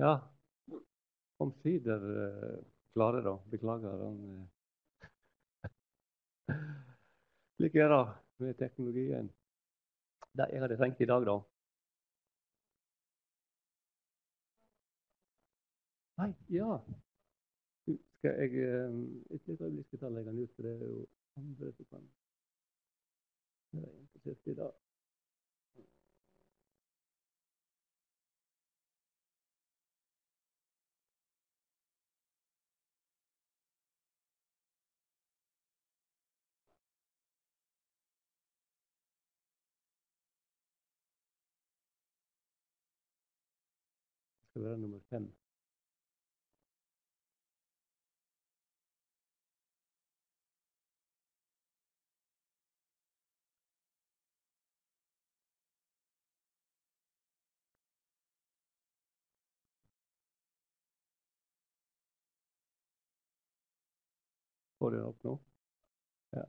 Ja, omsider klare da. Beklager. Slik er det med teknologien. Det jeg hadde tenkt i dag, da. Nei, ja. Skal jeg et lite øyeblikk skal jeg ta og legge den ut, for det er jo andre som kan være interessert i det. Det skal være nummer 5. Får du den opp nå? Ja.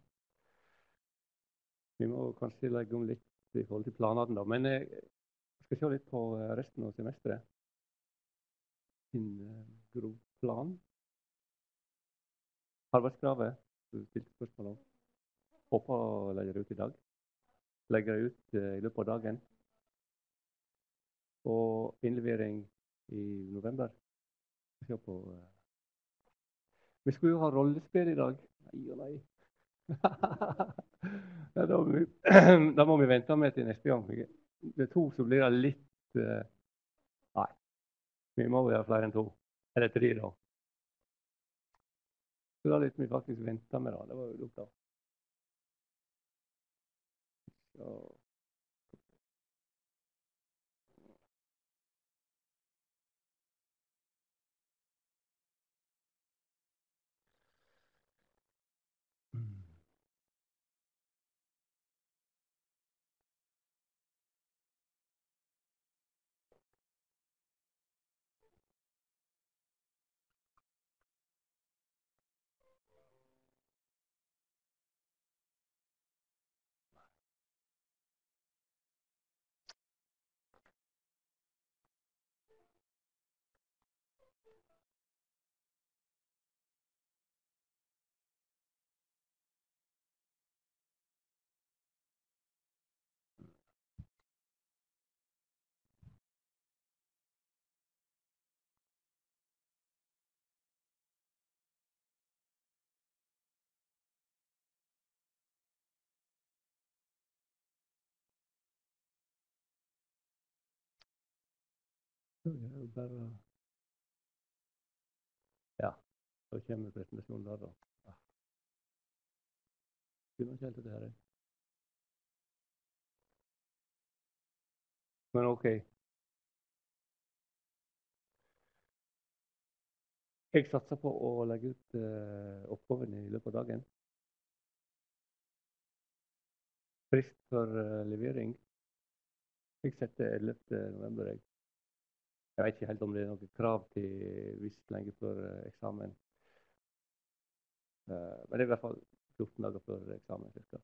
Vi må kanskje legge om litt i forhold til planene, da. Men jeg skal se litt på resten av semesteret. Sin grov plan. Arbeidskravet, du stilte spørsmål om. Håper å legge det ut i dag. Legge det ut i løpet av dagen. Og innlevering i november. Se på Vi skulle jo ha rollespill i dag. Nei og nei. Ja, da må vi vente med til neste gang. Det er 2 så blir det litt Nei. Vi må være flere enn 2. Eller 3, da. Så det er litt vi faktisk venter med, da. Det var jo dumt, da. Så. Det er jo bare Ja, så kommer presentasjonen der, da. Ja. Kunne ikke helt det her. Men ok. Jeg satser på å legge ut oppgavene i løpet av dagen. Frist for levering. Jeg setter 11. november. Jeg vet ikke helt om det er noe krav til visst lenge før eksamen. Men det er i hvert fall 14 dager før eksamen, cirka.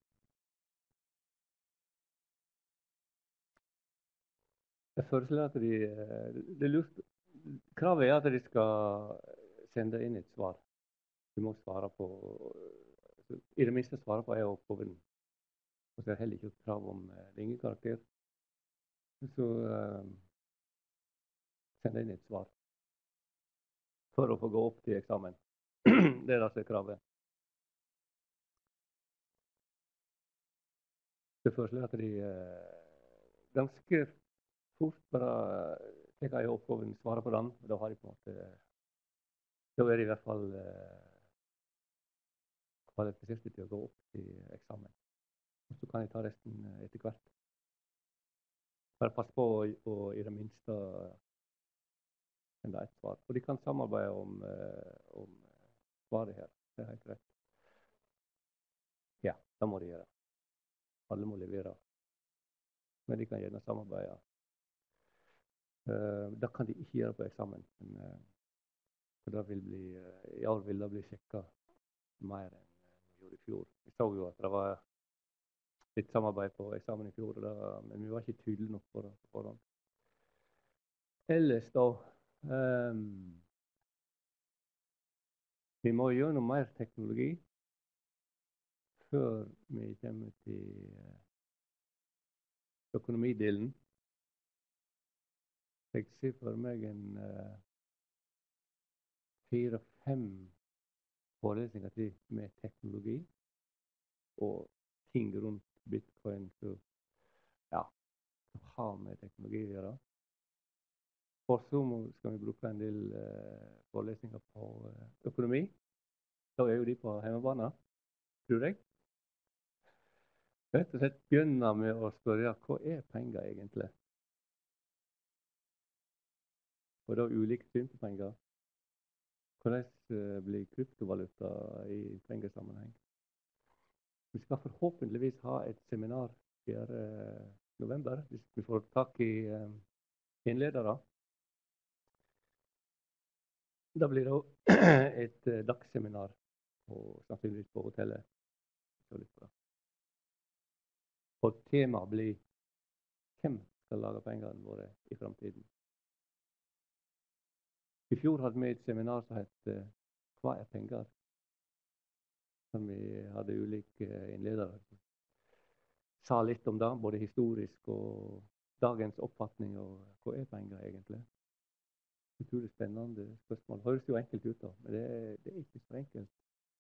Jeg foreslår at det er lurt. Kravet er at de skal sende inn et svar. Du må svare på I det minste svare på oppgaven. Og så er det heller ikke krav om ringekarakter. Så send inn et svar for å få gå opp til eksamen. Det er altså kravet. Det foreslår at de ganske fort bare tar jeg oppgaven, svarer på den. Da har de på en måte Da er de i hvert fall kvalifiserte til å gå opp til eksamen. Og så kan jeg ta resten etter hvert. Bare pass på å i det minste sende et svar. Og de kan samarbeide om svaret her. Det er helt greit. Ja, det må de gjøre. Alle må levere. Men de kan gjerne samarbeide. Det kan de ikke gjøre på eksamen. Men, for det vil I år vil det bli sjekket mer enn vi gjorde i fjor. Vi så jo at det var litt samarbeid på eksamen i fjor, men vi var ikke tydelige nok på det på forhånd. Ellers da, Vi må gjennom mer teknologi før vi kommer til økonomidelen. Jeg ser for meg en 4-5 forelesninger til med teknologi og ting rundt bitcoin som har med teknologi å gjøre. Og så skal vi bruke en del forelesninger på økonomi. Da er jo de på hjemmebane, tror jeg. Rett og slett begynne med å spørre hva er penger egentlig? Og da ulike syn på penger. Hvordan blir kryptovaluta i pengesammenheng? Vi skal forhåpentligvis ha et seminar 4. november, hvis vi får tak i innledere. Da blir det et dagsseminar, sannsynligvis på hotellet. Og temaet blir hvem skal lage pengene våre i fremtiden. I fjor hadde vi et seminar som het Hva er penger? Som vi hadde ulike innledere. Sa litt om det, både historisk og dagens oppfatning av hva er penger egentlig. Utrolig spennende spørsmål. Høres jo enkelt ut da, men det er ikke så enkelt.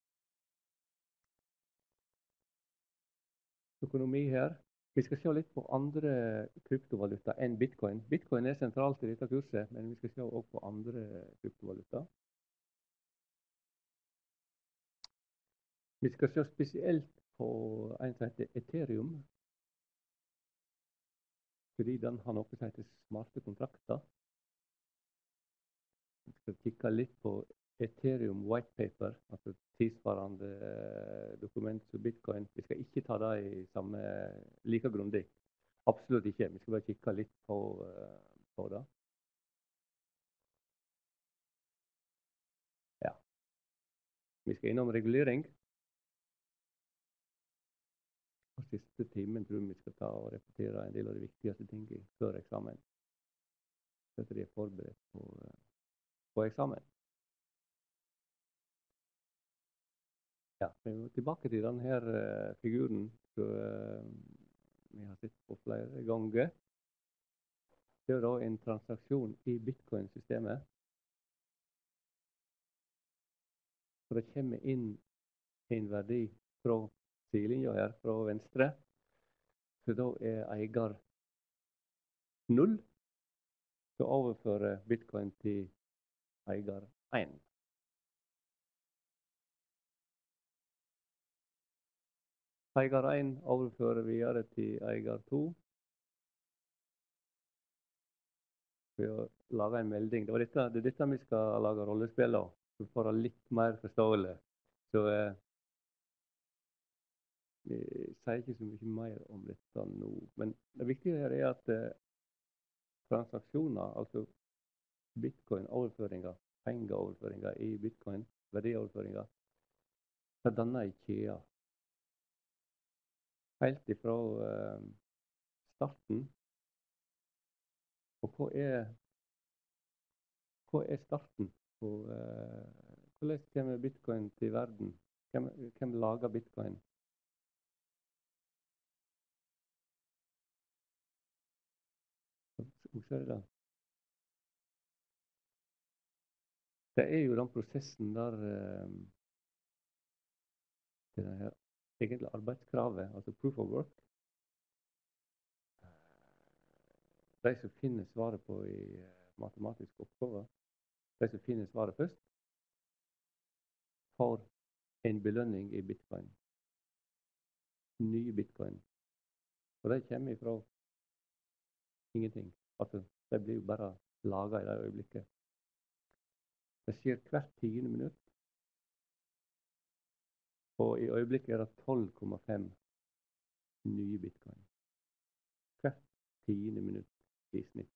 Økonomi her. Vi skal se litt på andre kryptovaluta enn bitcoin. Bitcoin er sentralt i dette kurset, men vi skal se også på andre kryptovaluta. Vi skal se spesielt på en som heter Ethereum, fordi den har noe som heter smarte kontrakter. Vi skal kikke litt på Ethereum white paper, altså tilsvarende dokument som bitcoin. Vi skal ikke ta det i samme like grundig. Absolutt ikke. Vi skal bare kikke litt på det. Ja. Vi skal innom regulering. Og siste timen tror jeg vi skal ta og repetere en del av de viktigste tingene før eksamen. Så de er forberedt på eksamen. Ja, vi må tilbake til denne figuren som vi har sett på flere ganger. Det er da en transaksjon i bitcoin-systemet. Så det kommer inn en verdi fra sidelinja her, fra venstre. Så da er eier 0. Så overfører bitcoin til eier 1. Eier 1 overfører videre til eier 2. Ved å lage en melding. Det er dette vi skal lage rollespill av, for å få litt mer forståelig. Så vi sier ikke så mye mer om dette nå. Men det viktige her er at transaksjoner, altså bitcoin-overføringer, pengeoverføringer i bitcoin, verdioverføringer, så danner en kjede. Helt ifra starten. Og hva er starten på hvordan kommer bitcoin til verden? Hvem lager bitcoin? Hvorfor er det? Det er jo den prosessen der det her egentlig arbeidskravet, altså proof of work. De som finner svaret på i matematiske oppgaver, de som finner svaret først, får en belønning i bitcoin. Nye bitcoin. Og de kommer ifra ingenting. Altså, de blir jo bare laget i det øyeblikket. Det skjer hvert 10. minutt. Og i øyeblikket er det 12,5 nye bitcoin. Hvert 10. minutt i snitt.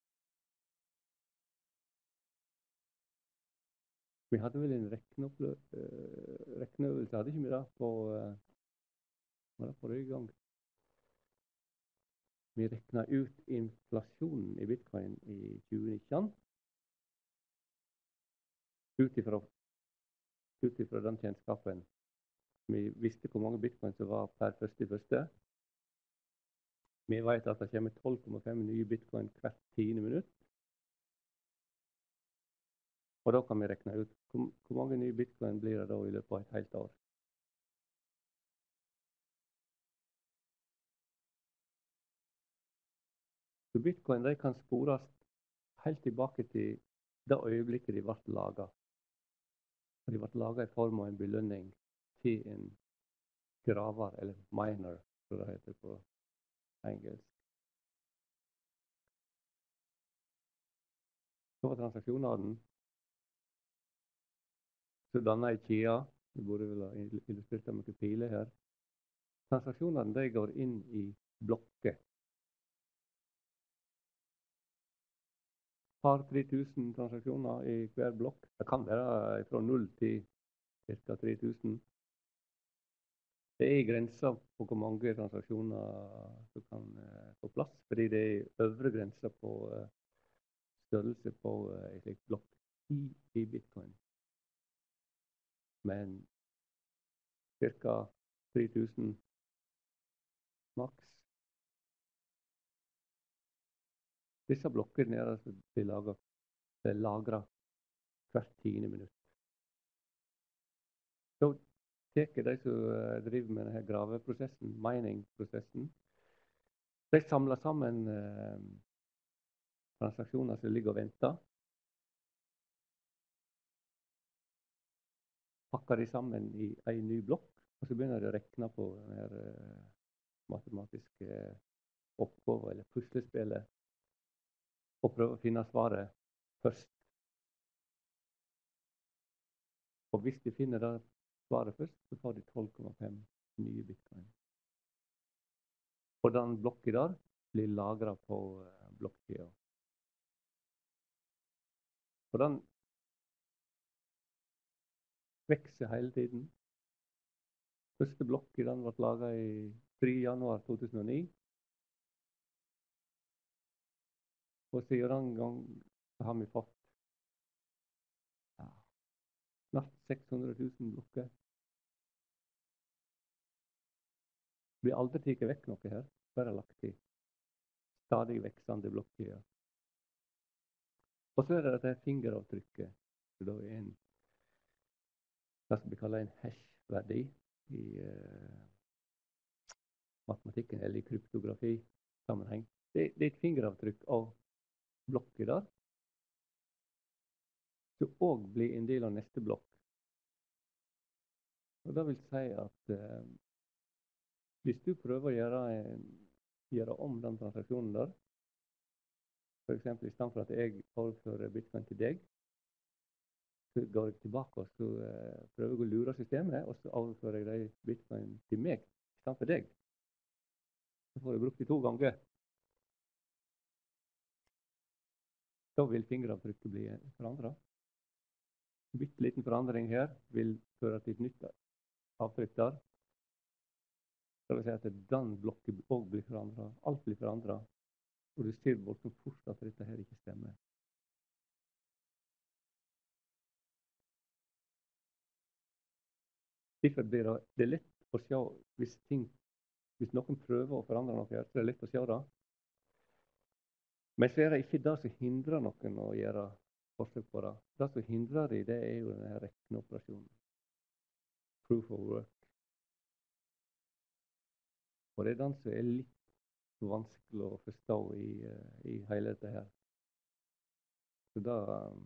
Vi hadde vel en regneøvelse, hadde ikke vi det på forrige gang? Vi regnet ut inflasjonen i bitcoin i 2019. ut ifra den kjennskapen. Vi visste hvor mange bitcoin som var per 1.1. Vi vet at det kommer 12,5 nye bitcoin hvert 10. minutt. Og da kan vi regne ut hvor mange nye bitcoin blir det da i løpet av et helt år. Så bitcoin de kan spores helt tilbake til det øyeblikket de ble laget. Og de ble laget i form av en belønning til en graver, eller miner, som det heter på engelsk. Så var transaksjonene. Så dannet ei kjede. Vi burde vel ha illustrert det med noen piler her. Transaksjonene de går inn i blokker. Par 3000 transaksjoner i hver blokk. Det kan være fra 0 til ca. 3000. Det er grenser på hvor mange transaksjoner som kan få plass, fordi det er øvre grenser på størrelse på en slik blokk i bitcoin. Men ca. 3000 maks. Disse blokkene er altså lagret hvert 10. minutt. Så tar de som driver med denne graveprosessen, mining-prosessen, de samler sammen transaksjoner som ligger og venter, pakker de sammen i en ny blokk, og så begynner de å regne på denne matematiske oppgave eller puslespillet, og prøve å finne svaret først. Og hvis de finner det svaret først, så får de 12,5 nye bitcoin. Og den blokka der blir lagret på blokkjeden. Og den vokser hele tiden. Første blokk i den ble laget i 3. januar 2009. Og siden den gang har vi fått snart 600 000 blokker. Det blir aldri tatt vekk noe her, bare lagt til. Stadig veksende blokker. Og så er det dette fingeravtrykket, som da er det som vi kaller en hash-verdi i matematikken, eller i kryptografi-sammenheng. Det er et fingeravtrykk av blokker der, som også blir en del av neste blokk. Og det vil si at hvis du prøver å gjøre om den transaksjonen der, for eksempel i stedet for at jeg overfører bitcoin til deg, så går jeg tilbake og så prøver jeg å lure systemet, og så overfører jeg de bitcoin til meg i stedet for deg. Så får jeg brukt det 2 ganger. Da vil fingeravtrykket bli forandret. En bitte liten forandring her vil føre til et nytt avtrykk der. Det vil si at den blokken også blir forandret. Alt blir forandret. Og du ser voldsomt fort at dette her ikke stemmer. Derfor blir det lett å se hvis noen prøver å forandre noe her, så er det lett å se det. Men så er det ikke det som hindrer noen å gjøre forsøk på det. Det som hindrer det er jo denne regneoperasjonen. Proof of work. Og det er den som er litt vanskelig å forstå i hele dette her. Så da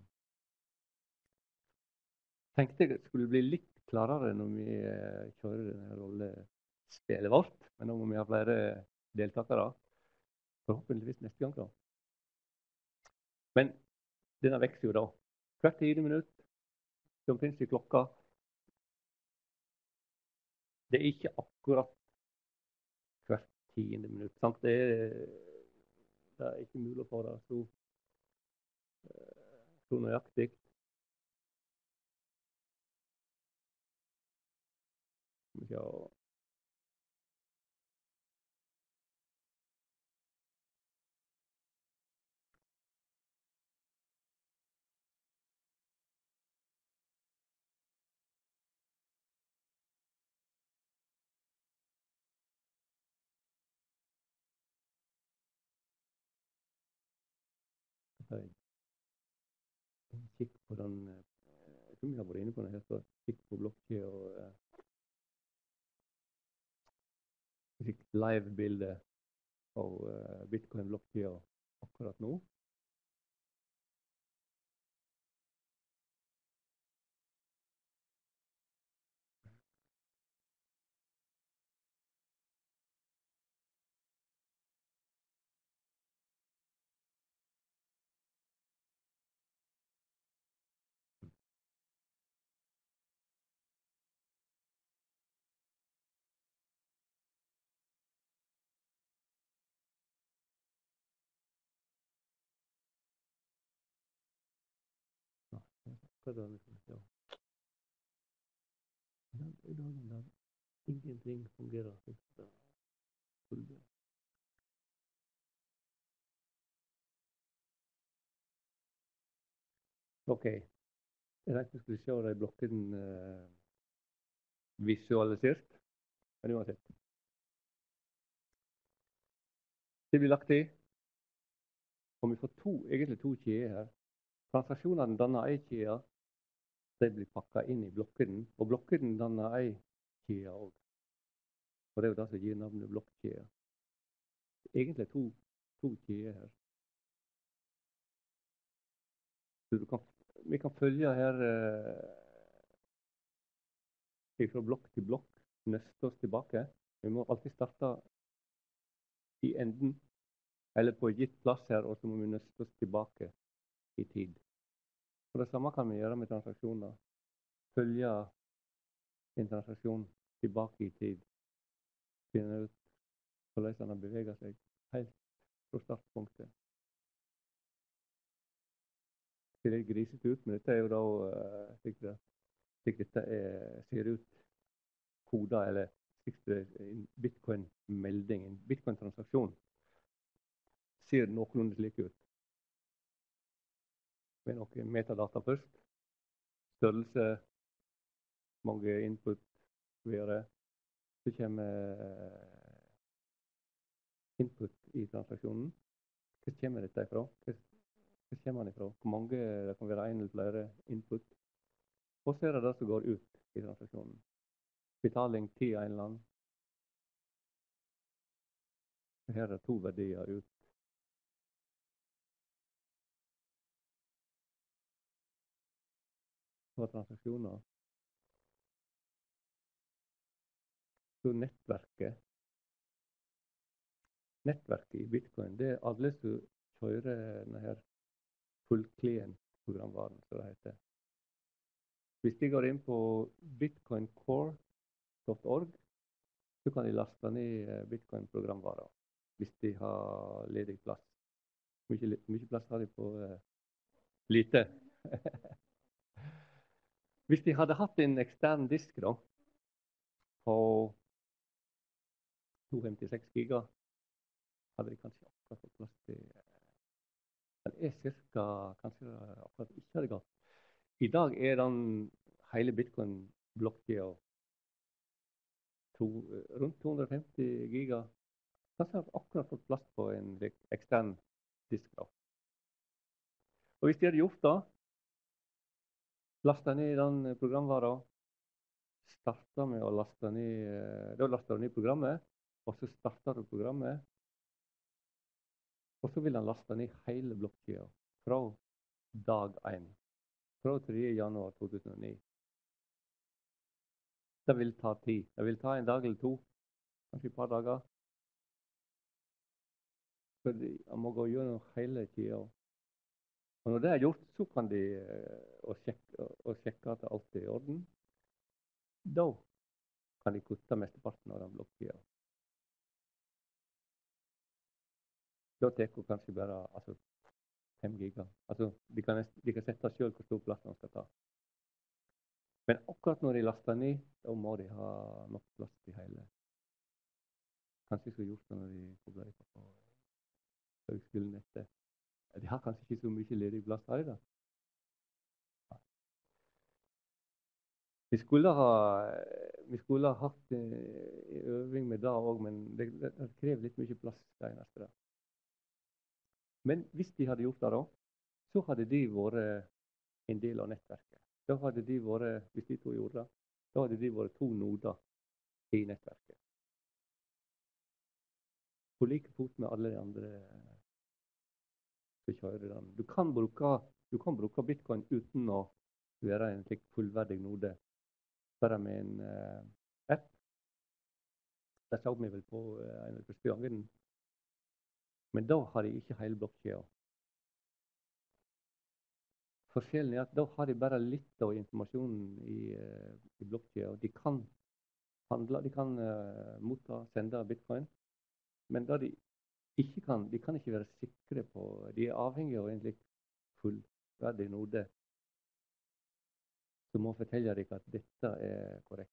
tenkte jeg det skulle bli litt klarere når vi kjører denne rollespillet vårt. Men nå må vi ha flere deltakere. Forhåpentligvis neste gang da. Men denne vekster jo da. Hvert 10. minutt, som finnes i klokka. Det er ikke akkurat hvert 10. minutt. Sant? Det er ikke mulig å få det så nøyaktig. Ja. ta en kikk på den jeg tror vi har vært inne på den her, så kikk på blokkjede og fikk live-bilde av bitcoin-blokkjede akkurat nå. Ja, hva da, vi skal se. I dagen der ingenting fungerer som det skulle. Ok, jeg tenkte vi skulle se de blokkene visualisert, men uansett. Det blir lagt i, og vi får egentlig to kjeder her. Transaksjonene danner en kjede, de blir pakket inn i blokkene, og blokkene danner en kjede også. Og det er jo det som gir navnet blokkjede. Egentlig to kjeder her. Så vi kan følge her fra blokk til blokk, nøste oss tilbake. Vi må alltid starte i enden, eller på et gitt plass her, og så må vi nøste oss tilbake i tid. Og det samme kan vi gjøre med transaksjoner. Følge en transaksjon tilbake i tid. Finne ut hvordan den har beveget seg helt fra startpunktet. Det ser litt grisete ut, men dette er jo da slik dette ser ut koda, eller en bitcoin-melding, en bitcoin-transaksjon, ser noenlunde slik ut. Med noen metadata først. Størrelse, mange input, videre. Så kommer input i transaksjonen. Hva kommer dette ifra? Hva kommer den ifra? Hvor mange, det kan være en eller flere input. Og så er det det som går ut i transaksjonen. Betaling til en eller annen. Her er det to verdier ut. På transaksjoner. Så nettverket i bitcoin, det er alle som kjører denne full client-programvaren, som det heter. Hvis de går inn på bitcoincore.org, så kan de laste ned bitcoin-programvarer, hvis de har ledig plass. Mye plass har de på lite. Hvis de hadde hatt en ekstern disk da, på 256 giga, hadde de kanskje akkurat fått plass til. Den er cirka, kanskje akkurat ikke hadde gått. I dag er den hele bitcoin-blokkjeden rundt 250 giga. Kanskje har akkurat fått plass på en ekstern disk da. Og hvis de hadde gjort det, lastet ned den programvaren, startet med å laste ned, da laster du ned programmet, og så starter du programmet, og så vil den laste ned hele blokkjeden fra dag 1, fra 3. januar 2009. Det vil ta tid. Det vil ta en dag eller to, kanskje et par dager. For man må gå gjennom hele kjeden. Og når det er gjort, så kan de sjekke at alt er i orden. Da kan de kutte mesteparten av den blokkjeden. Da tar det kanskje bare 5 giga. De kan sette selv hvor stor plass de skal ta. Men akkurat når de laster ned, da må de ha nok plass til hele. Kanskje så gjort det når de kobler det på høgskolenettet. De har kanskje ikke så mye ledig plass, har de da? Vi skulle ha hatt øving med det også, men det krever litt mye plass det eneste da. Men hvis de hadde gjort det da, så hadde de vært en del av nettverket. Da hadde de vært, hvis de to gjorde det, da hadde de vært to noder i nettverket. På like fot med alle de andre som kjører den. Du kan bruke bitcoin uten å være en slik fullverdig node, bare med en app. Det så vi vel på en av de første gangene. Men da har de ikke hele blokkjeden. Forskjellen er at da har de bare litt av informasjonen i blokkjeden. De kan handle, de kan motta, sende bitcoin. Men det de ikke kan, de kan ikke være sikre på. De er avhengige av en slik fullverdig node som må fortelle deg at dette er korrekt.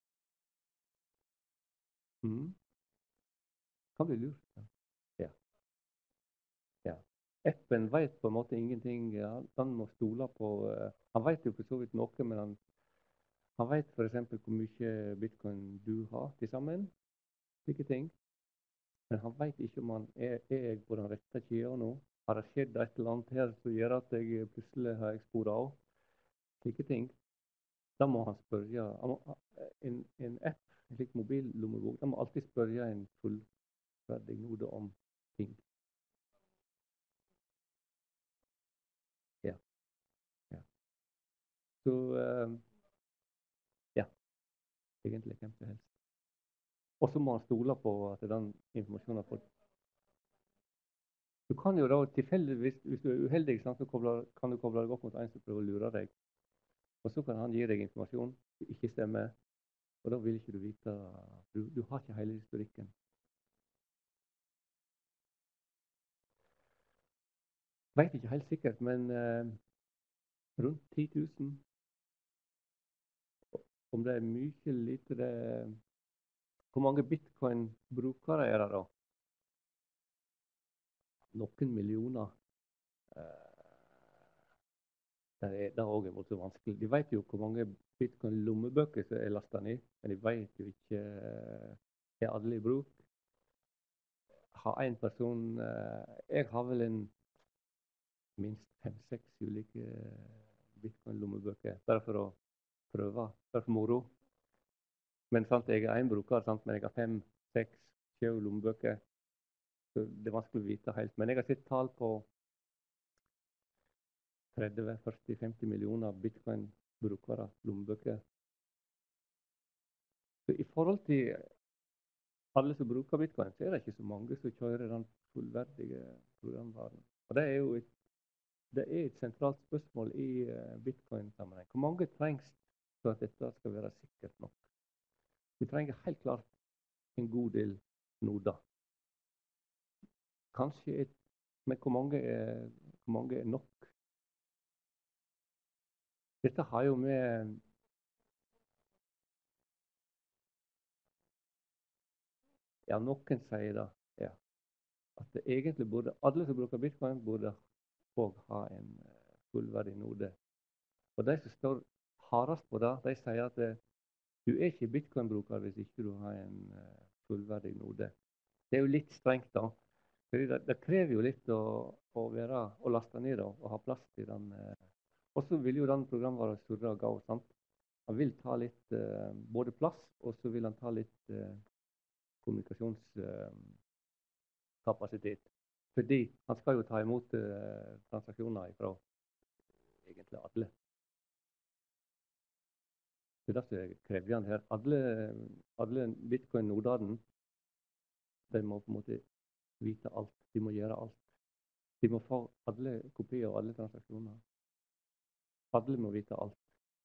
Kan bli lurt. Ja. Ja. Appen vet på en måte ingenting. Ja. Han må stole på Han vet jo for så vidt noe, men han vet f.eks. hvor mye bitcoin du har til sammen. Slike ting. Men han vet ikke om han er på den rette kjeden nå. Har det skjedd et eller annet her som gjør at jeg plutselig har sporet av? Slike ting. Da må han spørre en app, en slik mobillommebok, da må alltid spørre en fullverdig node om ting. Ja. Ja. Så ja, egentlig hvem som helst. Og så må han stole på at den informasjonen har fått. Du kan jo da tilfeldigvis, hvis du er uheldig, så kan du koble deg opp mot en som prøver å lure deg. Og så kan han gi deg informasjon som ikke stemmer. Og da vil ikke du vite. Du har ikke hele historikken. Vet ikke helt sikkert, men rundt 10 000. Om det er mye lite det. Hvor mange bitcoin-brukere er det da? Noen millioner. Det er også voldsomt vanskelig. De vet jo hvor mange bitcoin-lommebøker som er lastet ned, men de vet jo ikke er alle i bruk. Har en person Jeg har vel minst 5-6 ulike bitcoin-lommebøker, bare for å prøve, bare for moro. Men sant, jeg er en bruker, sant, men jeg har 5-6 lommebøker. Så det er vanskelig å vite helt. Men jeg har sett tall på 30-40-50 millioner bitcoin-brukere, lommebøker. Så i forhold til alle som bruker bitcoin, så er det ikke så mange som kjører den fullverdige programvaren. Og det er jo et sentralt spørsmål i bitcoin-sammenheng. Hvor mange trengs for at dette skal være sikkert nok? Vi trenger helt klart en god del noder. Kanskje men hvor mange er nok? Dette har jo med Ja, noen sier det. Ja. At det egentlig burde alle som bruker bitcoin, burde òg ha en fullverdig node. Og de som står hardest på det, de sier at du er ikke bitcoin-bruker hvis ikke du har en fullverdig node. Det er jo litt strengt, da. Det krever jo litt å laste ned og ha plass til den. Og så vil jo den programvaren surre og gå. Sant? Han vil ta litt både plass, og så vil han ta litt kommunikasjonskapasitet. Fordi han skal jo ta imot transaksjoner fra egentlig alle. Det er det som er krevende her. Alle bitcoin-nodene, de må på en måte vite alt. De må gjøre alt. De må få alle kopier av alle transaksjoner. Alle må vite alt.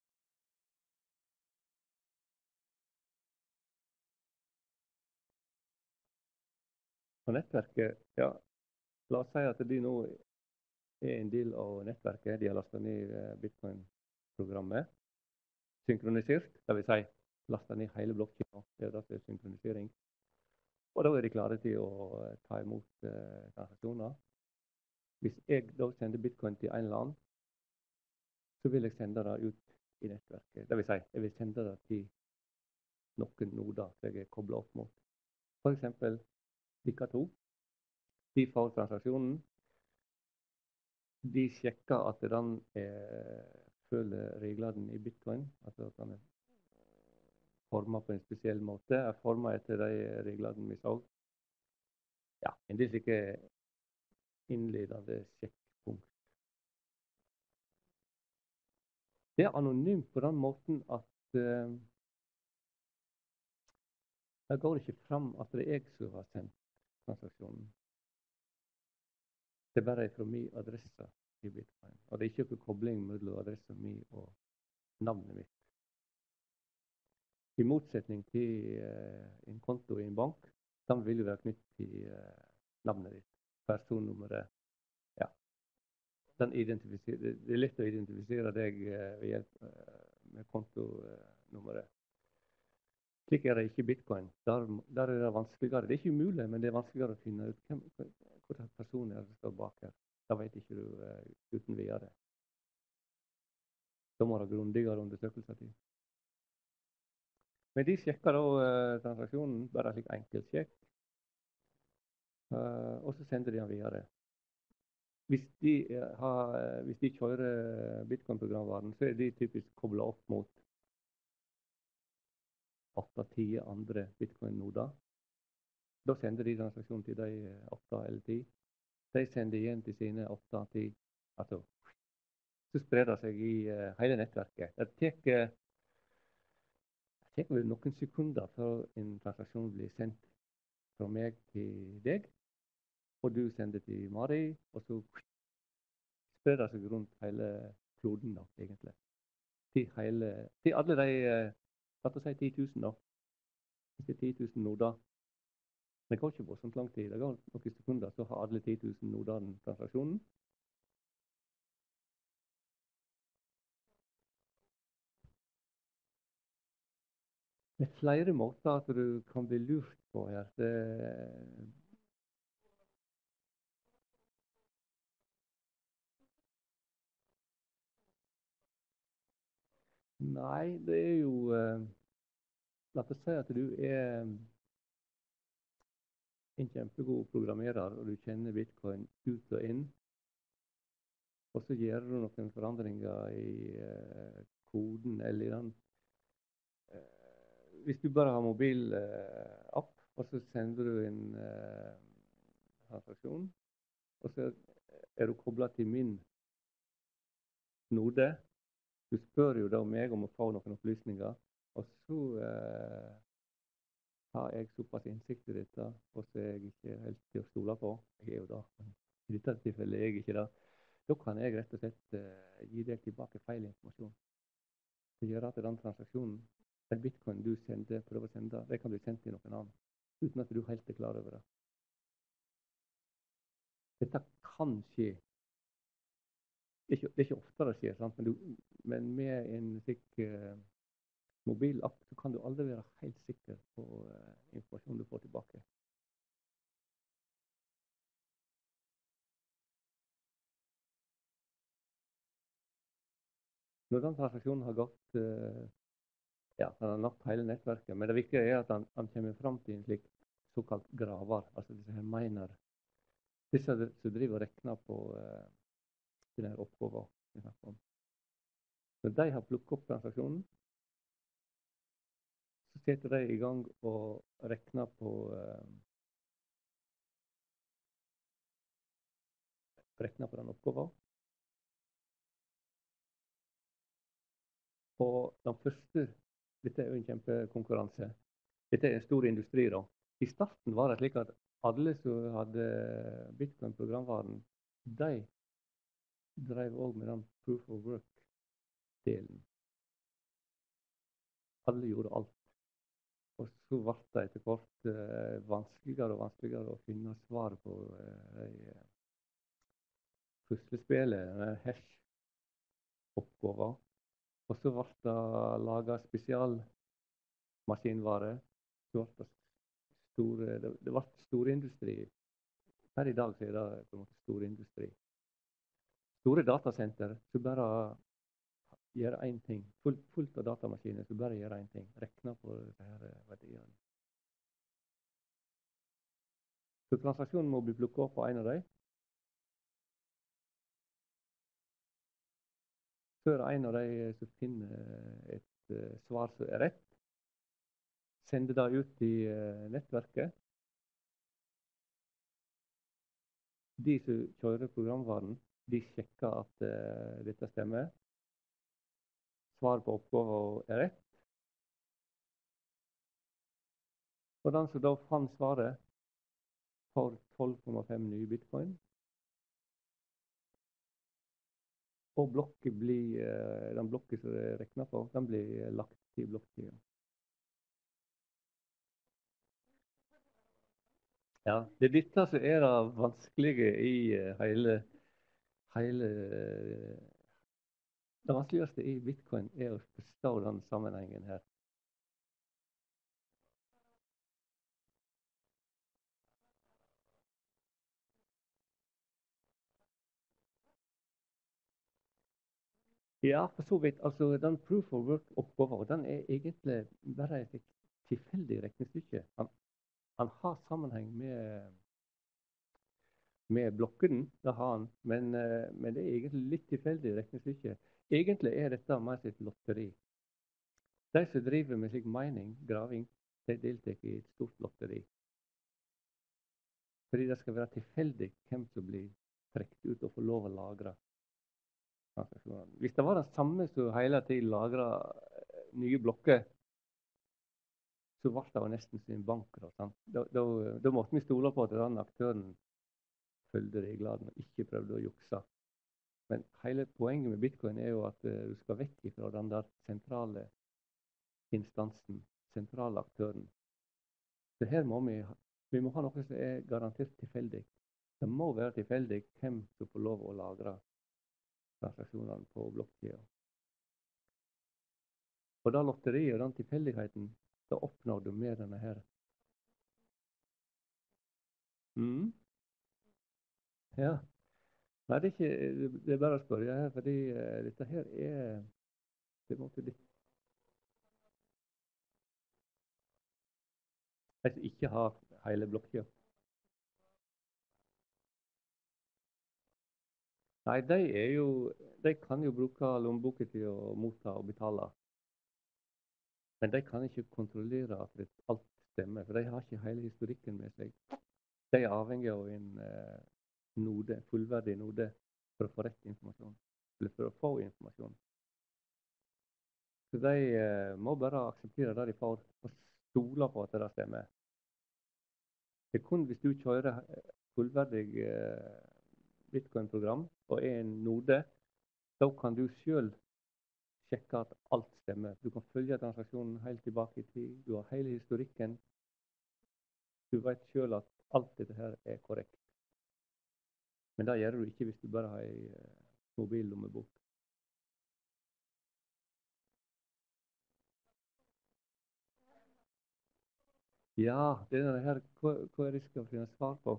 Og nettverket, ja, la oss si at de nå er en del av nettverket. De har lastet ned bitcoin-programmet. Synkronisert, det vil si lastet ned hele blokkjeden. Det er det som er synkronisering. Og da er de klare til å ta imot transaksjoner. Hvis jeg da sender bitcoin til en eller annen, så vil jeg sende det ut i nettverket. Det vil si, jeg vil sende det til noen noder som jeg er koblet opp mot. For eksempel dere to. De får transaksjonen. De sjekker at den følger reglene i bitcoin, altså at den er formet på en spesiell måte, er formet etter de reglene vi så. Ja, en del slike innledende sjekkpunkt. Det er anonymt på den måten at her går det ikke fram at det er jeg som har sendt transaksjonen. Det er bare fra min adresse i bitcoin. Og det er ikke noen kobling mellom adressen min og navnet mitt. I motsetning til en konto i en bank, den vil jo være knyttet til navnet ditt, personnummeret. Ja. Det er lett å identifisere deg ved hjelp med kontonummeret. Slik er det ikke i bitcoin. Der er det vanskeligere. Det er ikke umulig, men det er vanskeligere å finne ut hvilken person er det står bak her. Det vet ikke du uten videre. Da må det grundigere undersøkelser til. Men de sjekker da transaksjonen, bare slik enkelt sjekk, og så sender de den videre. Hvis de kjører bitcoin-programvaren, så er de typisk koblet opp mot 8-10 andre bitcoin-noder. Da sender de transaksjonen til de 8 eller 10. De sender igjen til sine 8-10. Altså, så sprer det seg i hele nettverket. Det tar vel noen sekunder før en transaksjon blir sendt fra meg til deg, og du sender til Mari, og så sprer det seg rundt hele kloden da, egentlig. Til alle de, la oss si 10 000 da. Hvis det er 10 000 noder. Det går ikke på sånn lang tid. Det går noen sekunder, så har alle 10 000 noder den transaksjonen. Det er flere måter at du kan bli lurt på her. Nei, det er jo la oss si at du er en kjempegod programmerer, og du kjenner bitcoin ut og inn. Og så gjør du noen forandringer i koden eller i den. Hvis du bare har mobilapp, og så sender du en transaksjon, og så er du koblet til min node. Du spør jo da meg om å få noen opplysninger, og så har jeg såpass innsikt i dette, og så er jeg ikke helt til å stole på. Jeg er jo da, men i dette tilfellet er jeg ikke det. Da kan jeg rett og slett gi deg tilbake feil informasjon. Det gjør at den transaksjonen, den bitcoin du prøver å sende, det kan bli sendt til noen annen, uten at du helt er klar over det. Dette kan skje. Det er ikke ofte det skjer, sant? Men med en slik mobilapp så kan du aldri være helt sikker på informasjonen du får tilbake. Når den transaksjonen har gått, den har nådd hele nettverket, men det viktige er at han kommer fram til en slik såkalt graver, altså disse her miner. Disse som driver og regner på denne oppgaven vi snakker om. Når de har plukket opp transaksjonen, så setter de i gang og regner på den oppgaven. Og den første, dette er jo en kjempekonkurranse. Dette er en stor industri da. I starten var det slik at alle som hadde bitcoin-programvaren, de drev også med den proof of work-delen. Alle gjorde alt. Og så ble det etter hvert vanskeligere og vanskeligere å finne svar på puslespillet, hash-oppgaver. Og så ble det laget spesialmaskinvare. Så det ble storindustri. Her i dag så er det på en måte storindustri. Store datasenter som bare gjør én ting. Fullt av datamaskiner som bare gjør én ting. Regner på disse her verdiene. Så transaksjonen må bli plukket opp på en av dem. Så er det en av de som finner et svar som er rett, sender det ut i nettverket. De som kjører programvaren, de sjekker at dette stemmer. Svaret på oppgaven er rett. Og den som da fant svaret, får 12,5 nye bitcoin. Og den blokken som det er regnet på, den blir lagt til blokktida. Ja, det er dette som er det vanskelige i hele Det vanskeligste i bitcoin er å forstå den sammenhengen her. Ja, for så vidt. Altså, den proof of work-oppgaven, den er egentlig bare et tilfeldig regnestykke. Han har sammenheng med blokken, det har han, men det er egentlig litt tilfeldig regnestykke. Egentlig er dette mer et lotteri. De som driver med slik mining, graving, de deltar i et stort lotteri. Fordi det skal være tilfeldig hvem som blir trukket ut og får lov å lagre transaksjonene. Hvis det var det samme som hele tiden lagret nye blokker, så ble det nesten som en bank. Da måtte vi stole på at den aktøren følgde reglene og ikke prøvde å jukse. Men hele poenget med bitcoin er jo at du skal vekk fra den der sentrale instansen, sentrale aktøren. Så her må vi må ha noe som er garantert tilfeldig. Det må være tilfeldig hvem som får lov å lagre transaksjonene på blokktida. Og da lotteriet og den tilfeldigheten, da oppnår du med denne her. Ja. Nei, det er bare å spørre her, fordi dette her er det måtte litt. Jeg som ikke har hele blokktida. Nei, de kan jo bruke lommeboka til å motta og betale. Men de kan ikke kontrollere at alt stemmer, for de har ikke hele historikken med seg. De er avhengig av en node, fullverdig node, for å få rett informasjon, eller for å få informasjon. Så de må bare akseptere det de får, og stole på at det stemmer. Det er kun hvis du kjører fullverdig bitcoin-program og er en node, da kan du selv sjekke at alt stemmer. Du kan følge transaksjonen helt tilbake i tid. Du har hele historikken. Du vet selv at alt dette her er korrekt. Men det gjør du ikke hvis du bare har en mobillommebok. Ja, det er det her hva jeg skal finne svar på.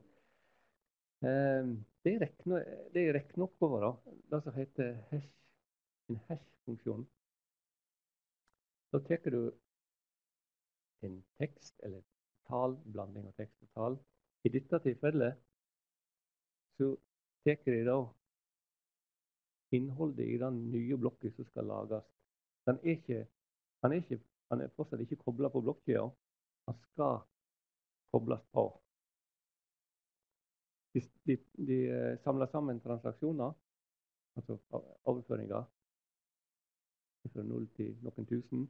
Det er regneoppgaver, da. Det som heter en hash-funksjon. Da tar du en tekst eller tall, blanding av tekst og tall. I dette tilfellet så tar de da innholdet i den nye blokken som skal lages. Han er fortsatt ikke koblet på blokkjeda. Han skal kobles på. De samler sammen transaksjoner, altså overføringer fra 0 til noen tusen.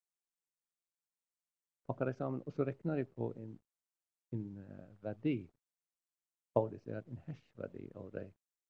Pakker de sammen, og så regner de på en verdi av disse her, en hash-verdi av dem.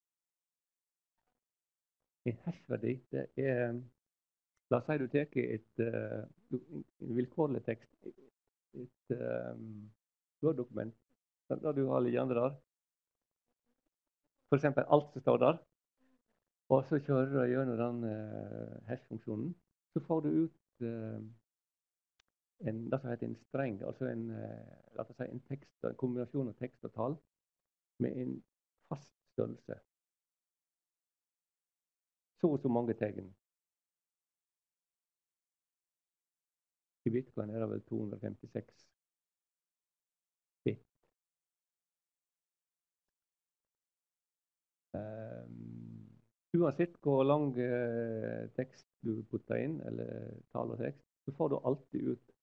En hash-verdi, det er, la oss si du tar en vilkårlig tekst, et Word-dokument, der du har liggende der. For eksempel alt som står der. Og så kjører du gjennom den hash-funksjonen. Så får du ut det som heter en streng, altså la oss si en kombinasjon av tekst og tall med en fast størrelse. Så mange tegn. I bitcoin er det vel 256 bit. Uansett hvor lang tekst du putter inn, eller tall og tekst, så får du alltid ut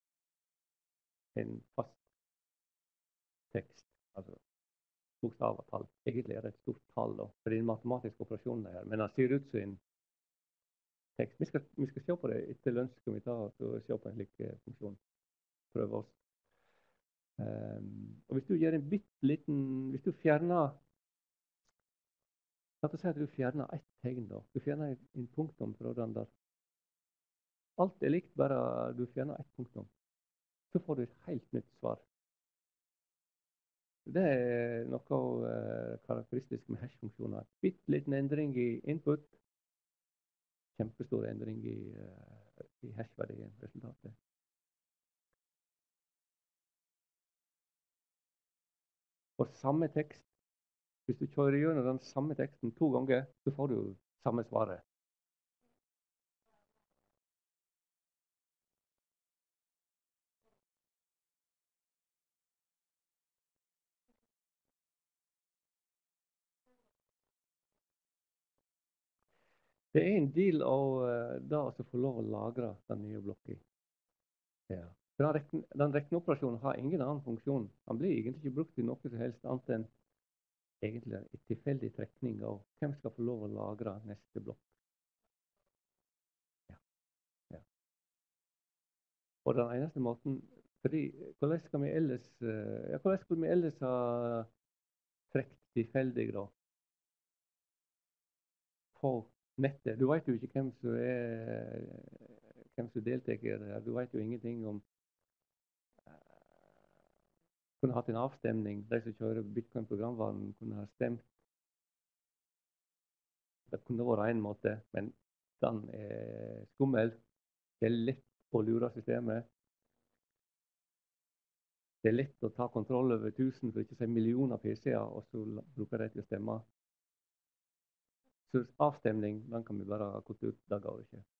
en fast tekst. Altså bokstav og tall. Egentlig er det et stort tall, da, for det er en matematisk operasjon det her. Men det ser ut som en tekst. Vi skal se på det etter lunsj. Skal vi ta og se på en slik funksjon. Prøve oss. Og hvis du gjør en bitte liten, hvis du fjerner, la oss si at du fjerner ett tegn, da. Du fjerner en punktum fra den der. Alt er likt, bare du fjerner ett punktum. Så får du et helt nytt svar. Det er noe karakteristisk med hash-funksjoner. Bitte liten endring i input, kjempestor endring i hash-verdien, resultatet. Og samme tekst, hvis du kjører gjennom den samme teksten 2 ganger, så får du samme svaret. Det er en del av det å få lov å lagre den nye blokka. Ja. Den regneoperasjonen har ingen annen funksjon. Den blir egentlig ikke brukt til noe som helst annet enn egentlig en tilfeldig trekning av hvem skal få lov å lagre neste blokk. Ja. Ja. Og den eneste måten, fordi hvordan skal vi ellers ha trekt tilfeldig da på nettet? Du vet jo ikke hvem som deltar her. Du vet jo ingenting om kunne hatt en avstemning. De som kjører Bitcoin-programvaren kunne ha stemt. Det kunne vært en måte, men den er skummel. Det er lett å lure systemet. Det er lett å ta kontroll over 1000, for ikke å si millioner PC-er, og så bruke det til å stemme. Så avstemning, den kan vi bare kutte ut. Det går ikke.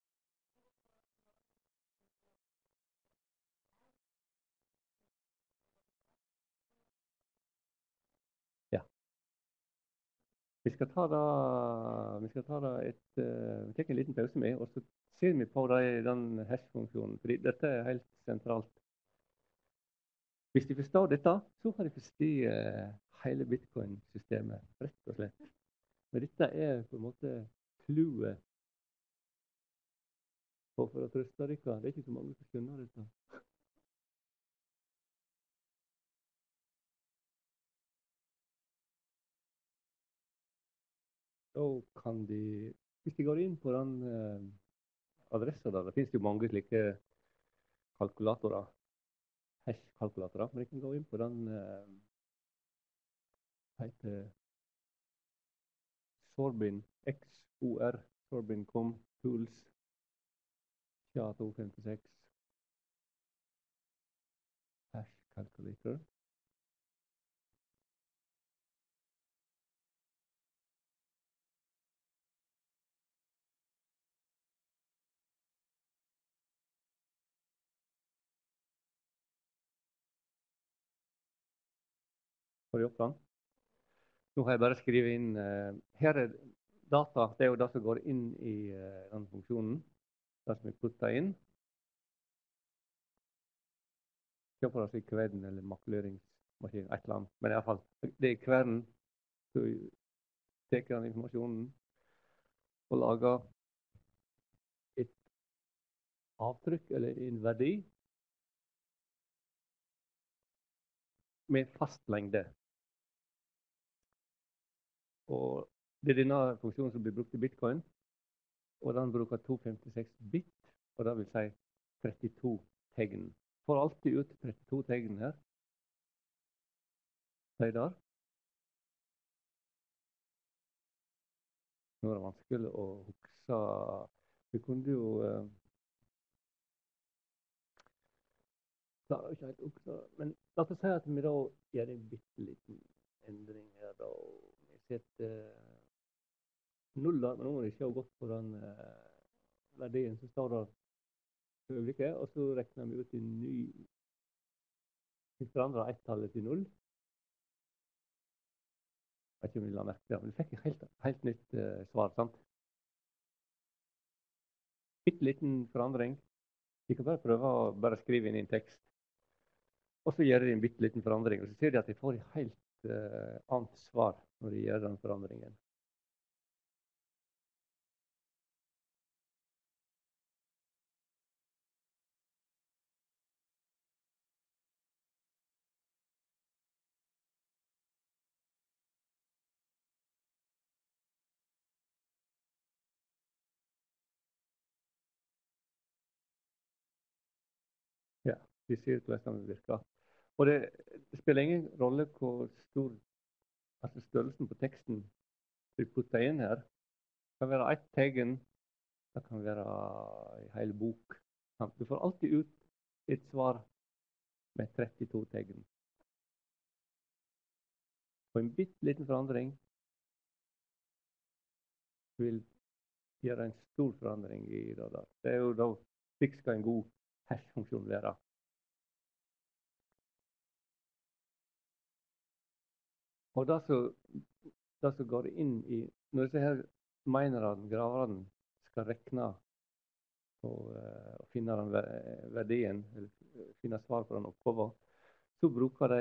Ja. Vi skal ta en liten pause med, og så ser vi på den hash-funksjonen, fordi dette er helt sentralt. Hvis de forstår dette, så kan de forstå hele bitcoin-systemet, rett og slett. Men dette er på en måte clouet. Og for å trøste dere, det er ikke så mange som skjønner dette. Da kan de, hvis de går inn på den adressen der, det finnes jo mange slike kalkulatorer, hash-kalkulatorer, men de kan gå inn på den heter Sorbin, XOR, Sorbin.com, tools, SHA-256, hash calculator. Får jeg opp den? Nå har jeg bare skrevet inn, her er data, det er jo det som går inn i den funksjonen, det som vi putter inn. Se på det som kverden eller makuleringsmaskin, et eller annet. Men i alle fall, det er kverden som tar den informasjonen og lager et avtrykk eller en verdi med fast lengde. Og det er denne funksjonen som blir brukt i bitcoin, og den bruker 256 bit, og det vil si 32 tegn. Får alltid ut 32 tegn her. De der. Nå er det vanskelig å huske. Vi kunne jo klarer ikke helt huske, men la oss si at vi da gjør en bitte liten endring her da. Vi setter nuller, men nå må vi se godt på den verdien som står der for øyeblikket, og så regner vi ut en ny. Vi forandrer ett-tallet til 0. vet ikke om vi la merke til det, men vi fikk et helt nytt svar. Sant? Bitte liten forandring. De kan bare prøve å bare skrive inn i en tekst, og så gjør de en bitte liten forandring. Og så ser de at de får et helt annet svar når de gjør den forandringen. Ja, vi ser hvordan det virker. Og det spiller ingen rolle hvor stor, altså størrelsen på teksten vi putter inn her. Det kan være ett tegn, det kan være en hel bok. Du får alltid ut et svar med 32 tegn. Og en bitte liten forandring vil gjøre en stor forandring i det der. Det er jo da slik skal en god hash-funksjon være. Og det som går inn i når disse her minerne, graverne, skal regne og finne den verdien, eller finne svar på den oppgaven, så bruker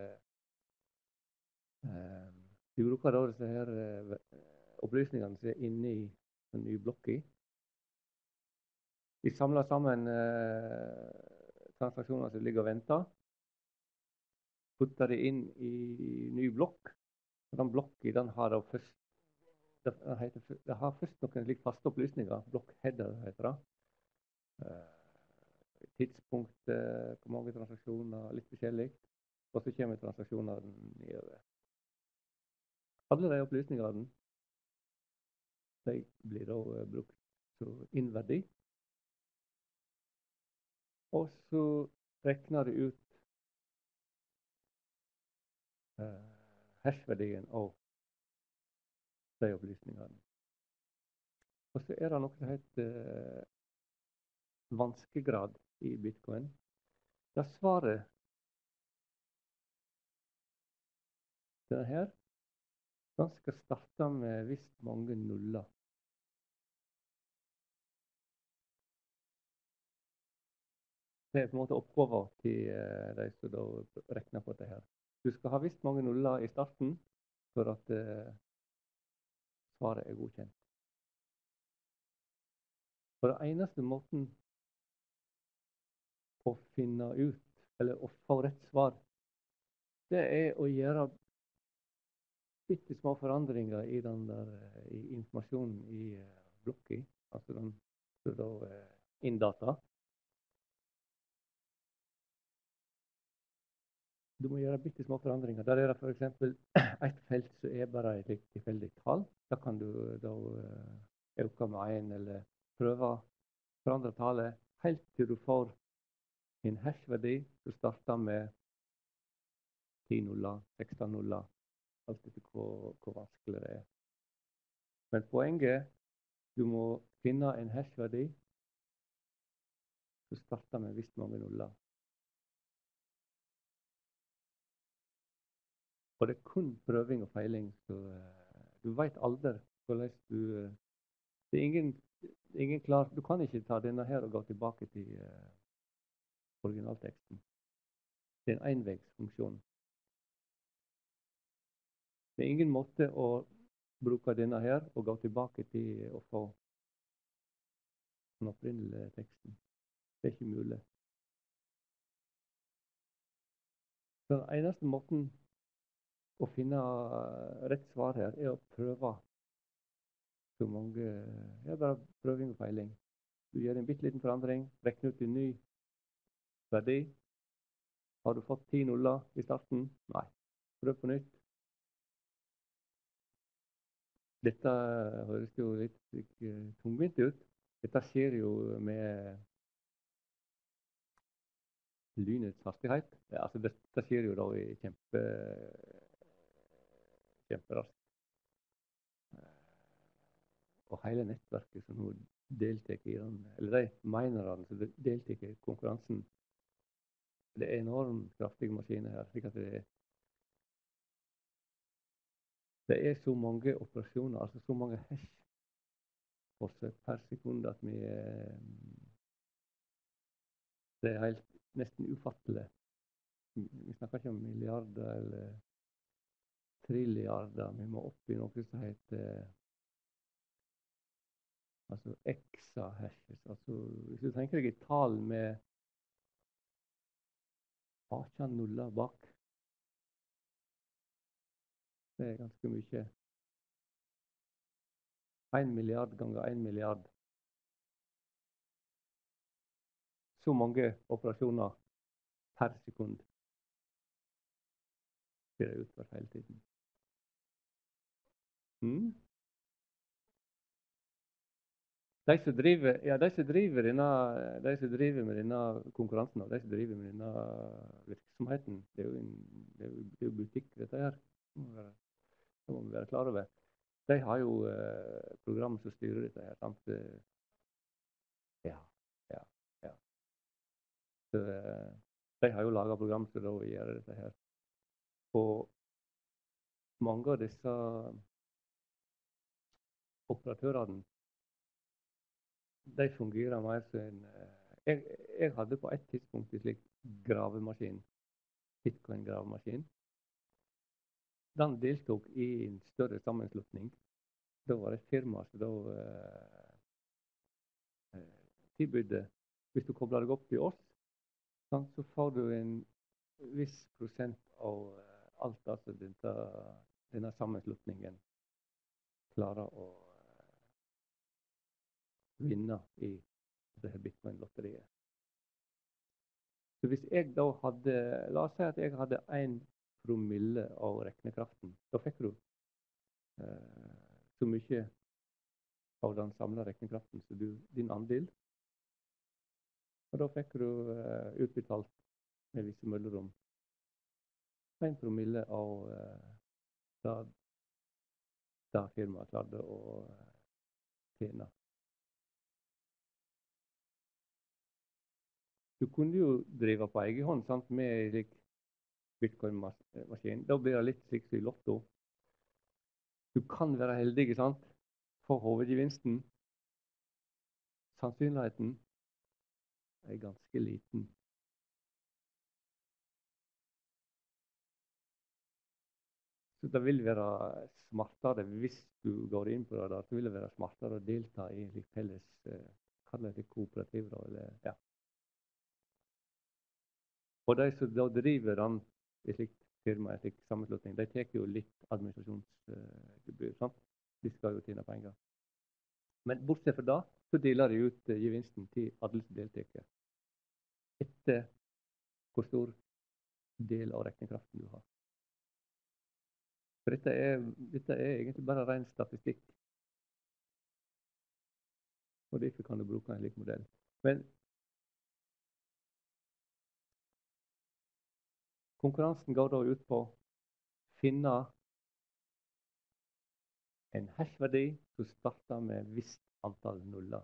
de bruker da disse her opplysningene som er inne i den nye blokka. De samler sammen transaksjoner som ligger og venter, putter det inn i ny blokk. Og den blokka den har da først det har først noen slik faste opplysninger. Blokkheader heter det. Tidspunkt, hvor mange transaksjoner, litt forskjellig. Og så kommer transaksjonene nedover. Alle de opplysningene de blir da brukt som innverdi. Og så regner det ut hash-verdien av de opplysningene. Og så er det noe som heter vanskegrad i bitcoin. Det svaret denne her, den skal starte med visst mange nuller. Det er på en måte oppgaven til de som da regner på dette her. Du skal ha visst mange nuller i starten for at svaret er godkjent. For den eneste måten å finne ut, eller å få rett svar, det er å gjøre bitte små forandringer i den der i informasjonen i blokka, altså den som da inndata. Du må gjøre bitte små forandringer. Der er det for eksempel et felt som er bare et litt tilfeldig tall. Da kan du da øke med 1 eller prøve å forandre tallet helt til du får en hash-verdi som starter med 10 nuller, 16 nuller, alt etter hvor vanskelig det er. Men poenget, du må finne en hash-verdi som starter med visst mange nuller. Og det er kun prøving og feiling, så du vet aldri hvordan du det er ingen klar. Du kan ikke ta denne her og gå tilbake til originalteksten. Det er en enveisfunksjon. Det er ingen måte å bruke denne her og gå tilbake til å få den opprinnelige teksten. Det er ikke mulig. Så den eneste måten å finne rett svar her er å prøve så mange, bare prøving og feiling. Du gjør en bitte liten forandring, regner ut en ny verdi. Har du fått 10 nuller i starten? Nei. Prøv på nytt. Dette høres jo litt tungvint ut. Dette skjer jo med lynets hastighet. Ja, altså dette skjer jo da i kjemperaskt. Og hele nettverket som nå deltar i den, eller de minerne som deltar i konkurransen, det er enormt kraftige maskiner her, slik at Det er så mange operasjoner, altså så mange hash-forsøk per sekund at det er helt nesten ufattelig. Vi snakker ikke om milliarder eller trilliarder. Vi må opp i noe som heter altså exahashes. Altså, hvis du tenker deg et tall med 18 nuller bak, det er ganske mye. 1 milliard ganger 1 milliard. Så mange operasjoner per sekund blir det utført hele tiden. Mm. De som driver med denne konkurransen, og de som driver med denne virksomheten, det er jo butikk, dette her. Det må vi være klar over. De har jo program som styrer dette her, sant? Ja. Så, de har jo laget program som da gjør dette her. Og mange av disse operatørene, de fungerer mer som en jeg hadde på et tidspunkt en slik gravemaskin, bitcoin-gravemaskin. Den deltok i en større sammenslutning. Da var det et firma som da tilbydde, hvis du kobler deg opp til oss, så får du en viss prosent av alt altså denne sammenslutningen klarer å vinne i dette bitcoin-lotteriet. Så hvis jeg da hadde, la oss si at jeg hadde 1 promille av regnekraften, da fikk du så mye av den samlede regnekraften som din andel. Og da fikk du utbetalt med visse mellomrom 1 promille av det firmaet klarte å tjene. Du kunne jo drive på egen hånd, sant, med en bitcoin-maskin. Da blir det litt slik som i lotto. Du kan være heldig, sant, for hovedgevinsten. Sannsynligheten er ganske liten. Så det vil være smartere, hvis du går inn på det, så vil det være smartere å delta i en felles, kaller det kooperativ, eller ja. Og de som da driver den i slikt firma, i slik sammenslutning, de tar jo litt administrasjonsgebyr, sant? De skal jo tjene penger. Men bortsett fra det, så deler de ut gevinsten til alle som deltaker. Etter hvor stor del av regnekraften du har. For dette er egentlig bare ren statistikk. Og derfor kan du bruke en slik modell. Men konkurransen går da ut på å finne en hash-verdi som starter med et visst antall nuller.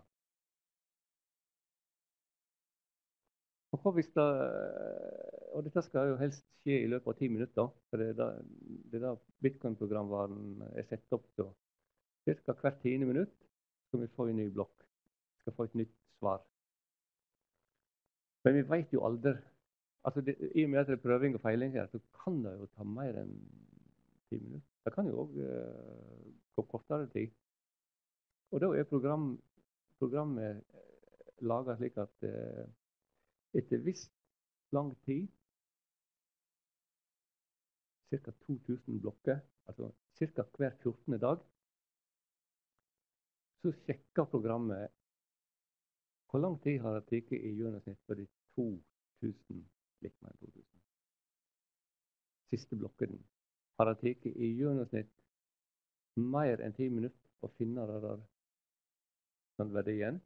Og dette skal jo helst skje i løpet av 10 minutter, for det er da bitcoin-programvaren er sett opp til. Cirka hvert 10. minutt skal vi få en ny blokk. Vi skal få et nytt svar. Men vi vet jo aldri. Altså, i og med at det er prøving og feiling her, så kan det jo ta mer enn 10 minutter. Det kan jo også gå kortere tid. Og da er programmet laget slik at etter viss lang tid, ca. 2000 blokker, altså ca. hver 14. dag, så sjekker programmet hvor lang tid har det tatt i gjennomsnitt for de 2000. Siste blokken har det tatt i gjennomsnitt mer enn 10 minutter å finne det der den verdien.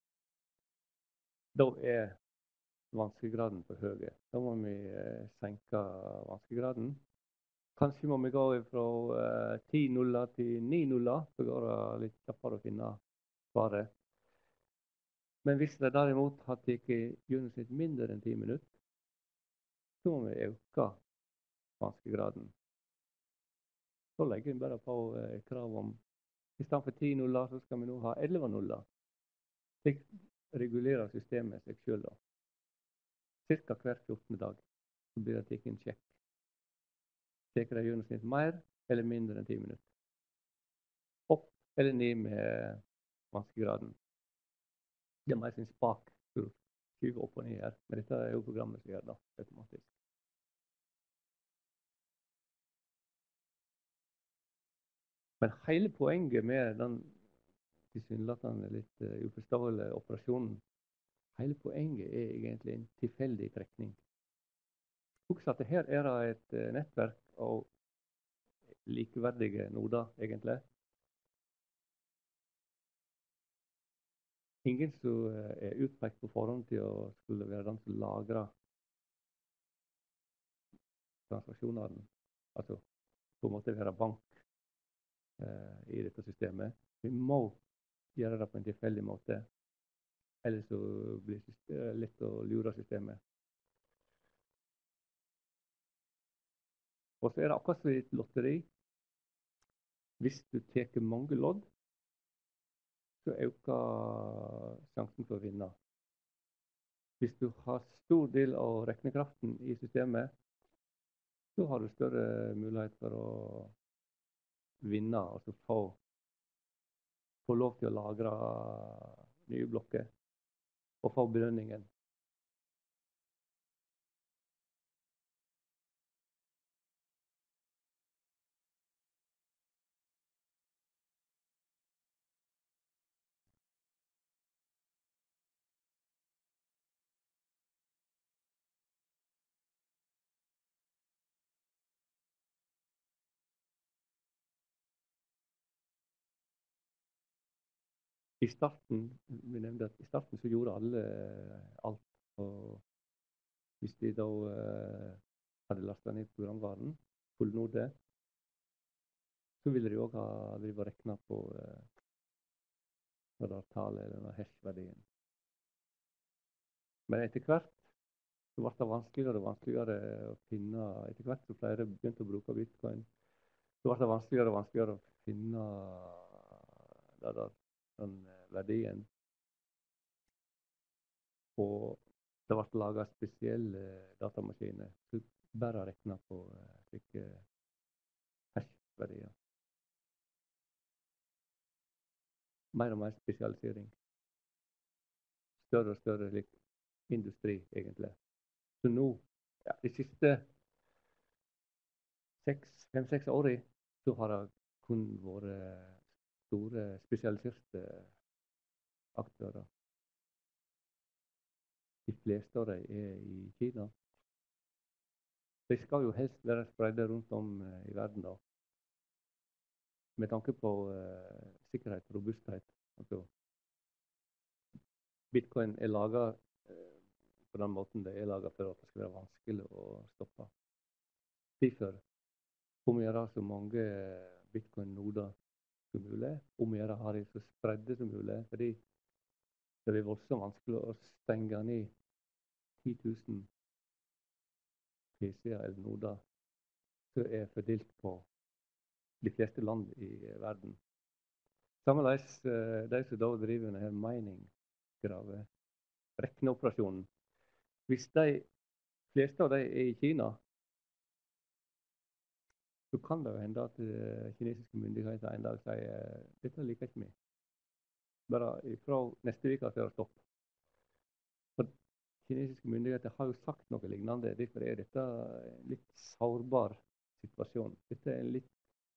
Da er vanskegraden for høy. Da må vi senke vanskegraden. Kanskje må vi gå fra 10 nuller til 9 nuller, så går det litt kjappere å finne svaret. Men hvis det derimot har tatt gjennomsnitt mindre enn 10 minutter, så må vi øke vanskegraden. Så legger vi bare på krav om i stedet for 10 nuller, så skal vi nå ha 11 nuller. Slik regulerer systemet seg selv da. Cirka hver 14. dag så blir det tatt en sjekk. Tar det i gjennomsnitt mer eller mindre enn 10 minutter? Opp eller ned med vanskegraden? Det er mer sin spak for å skyve opp og ned her, men dette er jo programmet som gjør det automatisk. Men hele poenget med den tilsynelatende litt uforståelige operasjonen, hele poenget er egentlig en tilfeldig trekning. Husk at her er det et nettverk av likeverdige noder, egentlig. Ingen som er utpekt på forhånd til å skulle være den som lagrer transaksjonene. Altså på en måte være bank i dette systemet. Vi må gjøre det på en tilfeldig måte, ellers så blir det lett å lure systemet. Og så er det akkurat som i et lotteri. Hvis du tar mange lodd, så øker sjansen for å vinne. Hvis du har stor del av regnekraften i systemet, så har du større mulighet for å vinne, altså få lov til å lagre nye blokker og få belønningen. I starten, vi nevnte at i starten så gjorde alle alt. Og hvis de da hadde lastet ned programvaren, fullnode, så ville de også ha drevet og regnet på tallet eller hash-verdien. Men etter hvert så ble det vanskeligere og vanskeligere å finne, etter hvert så flere begynte å bruke bitcoin, så ble det vanskeligere og vanskeligere å finne den verdien. Og det ble laget spesielle datamaskiner som bare regnet på slike hash-verdier. Mer og mer spesialisering. Større og større industri, egentlig. Så nå, ja, de siste 5-6 årene, så har det kun vært store spesialiserte aktører. De fleste av dem er i Kina. De skal jo helst være spredde rundt om i verden da. Med tanke på sikkerhet og robusthet. Altså, Bitcoin er laget på den måten det er laget for at det skal være vanskelig å stoppe. Derfor om å gjøre så mange bitcoin-noder som mulig, om å gjøre ha de så spredde som mulig, fordi det blir voldsomt vanskelig å stenge ned 10 000 PC-er eller noder som er fordelt på de fleste land i verden. Sammenleis de som da driver denne mining-grave, regneoperasjonen. Hvis de fleste av de er i Kina, så kan det jo hende at kinesiske myndigheter en dag sier dette liker ikke vi. Bare fra neste uke så er det stopp. For kinesiske myndigheter har jo sagt noe lignende, derfor er dette en litt sårbar situasjon. Dette er en litt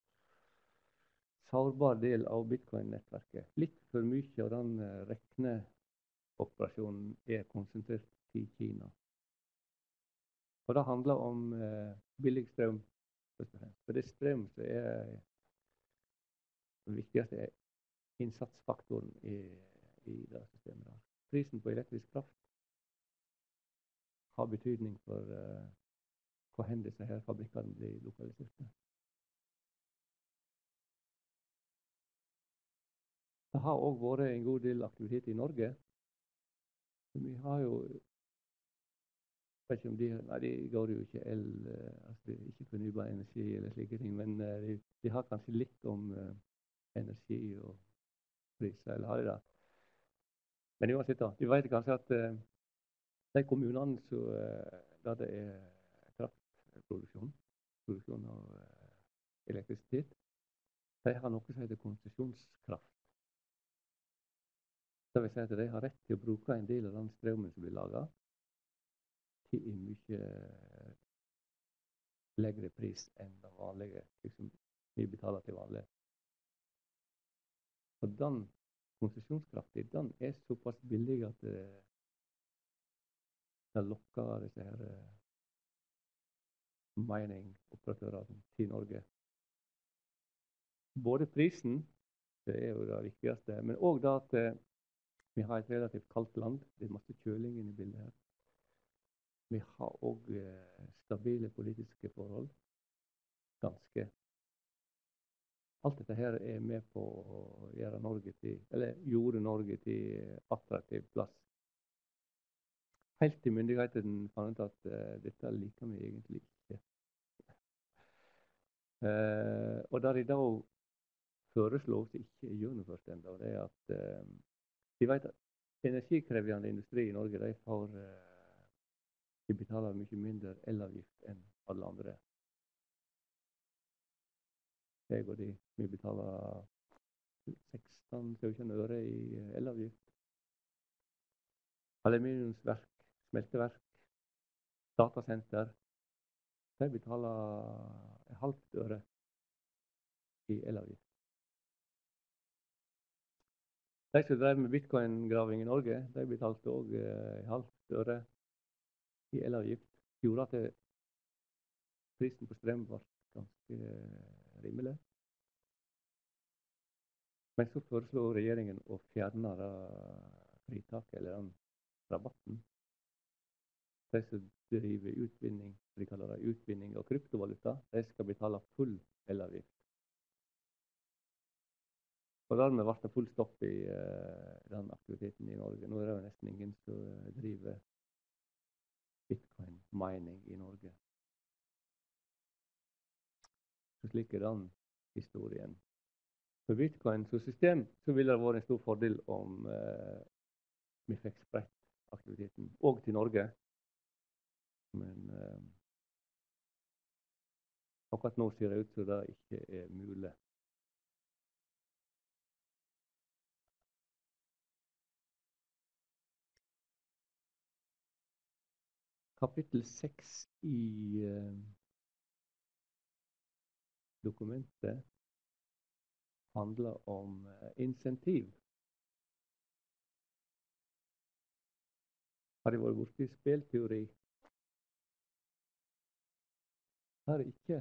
sårbar del av bitcoin-nettverket. Litt for mye av den regneoperasjonen er konsentrert i Kina. Og det handler om billig strøm, først og fremst. For det er strøm som er den viktigste innsatsfaktoren i det systemet. Prisen på elektrisk kraft har betydning for hvor hen disse her fabrikkene blir lokalisert. Det har også vært en god del aktivitet i Norge. Vi har jo vet ikke om nei, de går jo ikke el, altså det er ikke fornybar energi eller slike ting, men de har kanskje litt om energi og priser, eller har de det? Men uansett da, de vet kanskje at de kommunene der det er kraftproduksjon, produksjon av elektrisitet, de har noe som heter konsesjonskraft. Det vil si at de har rett til å bruke en del av den strømmen som blir laget, til en mye legre pris enn den vanlige, liksom vi betaler til vanlig. Og den konsesjonskraften, den er såpass billig at det lokker disse her mining-operatørene til Norge. Både prisen, det er jo det viktigste, men også det at vi har et relativt kaldt land. Det er masse kjøling inne i bildet her. Vi har også stabile politiske forhold. Ganske. Alt dette her er med på å gjøre Norge til, eller gjorde Norge til attraktiv plass. Helt til myndighetene fant ut at dette liker vi egentlig ikke. Og der de da foreslår, som ikke er gjennomført ennå, det er at de vet at energikrevende industri i Norge, de betaler mye mindre elavgift enn alle andre. Vi betaler 16-17 øre i elavgift. Aluminiumsverk, smelteverk, datasenter, de betaler halvt øre i elavgift. De som drev med bitcoin-graving i Norge, de betalte også halvt øre i elavgift. Gjorde at prisen på strøm ble ganske rimelig. Men så foreslår regjeringen å fjerne fritaket, eller den rabatten. De som driver utvinning, de kaller det utvinning av kryptovaluta, de skal betale full elavgift. Og dermed ble det full stopp i den aktiviteten i Norge. Nå er det jo nesten ingen som driver bitcoin mining i Norge. Så slik er den historien. For bitcoin som system så ville det vært en stor fordel om vi fikk spredt aktiviteten, og til Norge. Men akkurat nå ser det ut som det ikke er mulig. Kapittel 6 i dokumentet handler om insentiv. Har de vært borte i spelteori? Har de ikke.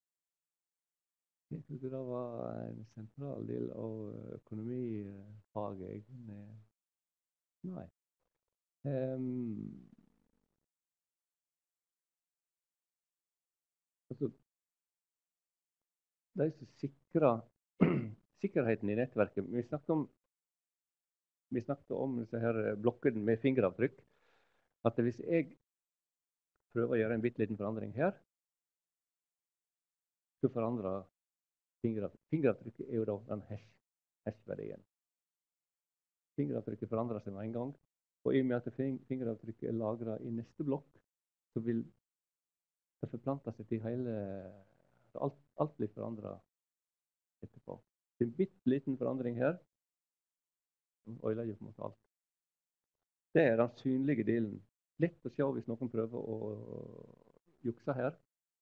Jeg trodde det var en sentral del av økonomifaget. Nei. Altså, de som sikrer sikkerheten i nettverket. Vi snakket om disse her blokkene med fingeravtrykk. At hvis jeg prøver å gjøre en bitte liten forandring her, så forandrer fingeravtrykket er jo da den hash-verdien. Fingeravtrykket forandrer seg med en gang, og i og med at fingeravtrykket er lagret i neste blokk, så vil det forplante seg til hele, alt blir forandret etterpå. Det er en bitte liten forandring her, og jeg legger på en måte alt. Det er den synlige delen. Lett å se hvis noen prøver å jukse her.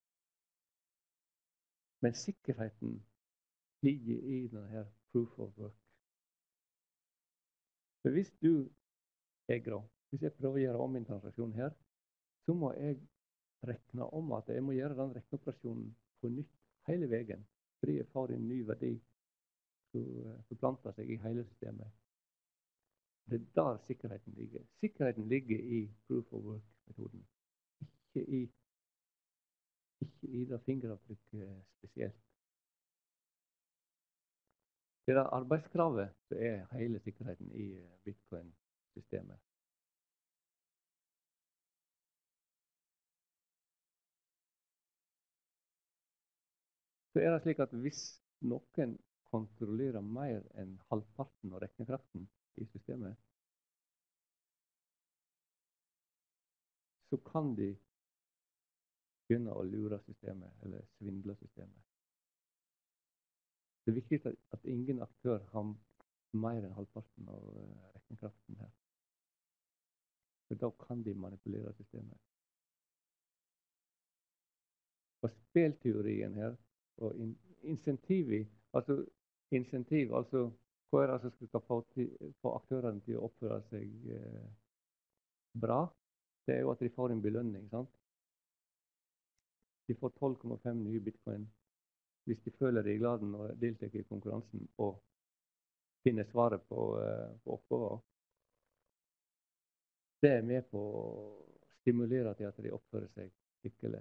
Men sikkerheten ligger i denne proof of work. For hvis jeg prøver å gjøre om min transaksjon her, så må jeg rekne om at jeg må gjøre den regneoperasjonen på nytt hele veien, fordi jeg får en ny verdi som forplanter seg i hele systemet. Det er der sikkerheten ligger. Sikkerheten ligger i proof of work-metoden, ikke i det fingeravtrykket spesielt. Det er arbeidskravet som er hele sikkerheten i bitcoin-systemet. så er det slik at hvis noen kontrollerer mer enn halvparten av regnekraften i systemet, så kan de begynne å lure systemet, eller svindle systemet. Det er viktig at ingen aktør har mer enn halvparten av regnekraften her. For da kan de manipulere systemet. Og spelteorien her, og insentiv, altså hva er det som skal få aktørene til å oppføre seg bra? Det er jo at de får en belønning, sant? De får 12,5 nye bitcoin hvis de følger reglene og deltar i konkurransen og finner svaret på oppgaver. Det er med på å stimulere til at de oppfører seg skikkelig.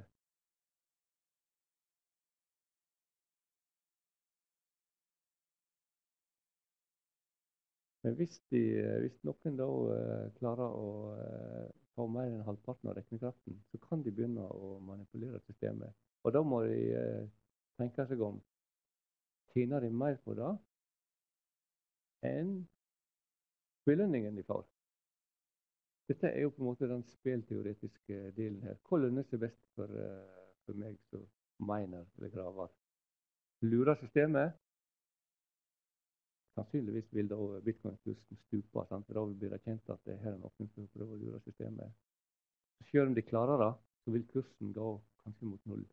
Men hvis noen da klarer å få mer enn halvparten av regnekraften, så kan de begynne å manipulere systemet. Og da må de tenke seg om. Tjener de mer på det enn belønningen de får? Dette er jo på en måte den spelteoretiske delen her. Hva lønner seg best for meg som miner eller graver? Lurer systemet? Sannsynligvis vil da bitcoin-kursen stupe, sant? For da blir det kjent at det her er noen som prøver å lure systemet. Selv om de klarer det, så vil kursen gå kanskje mot null.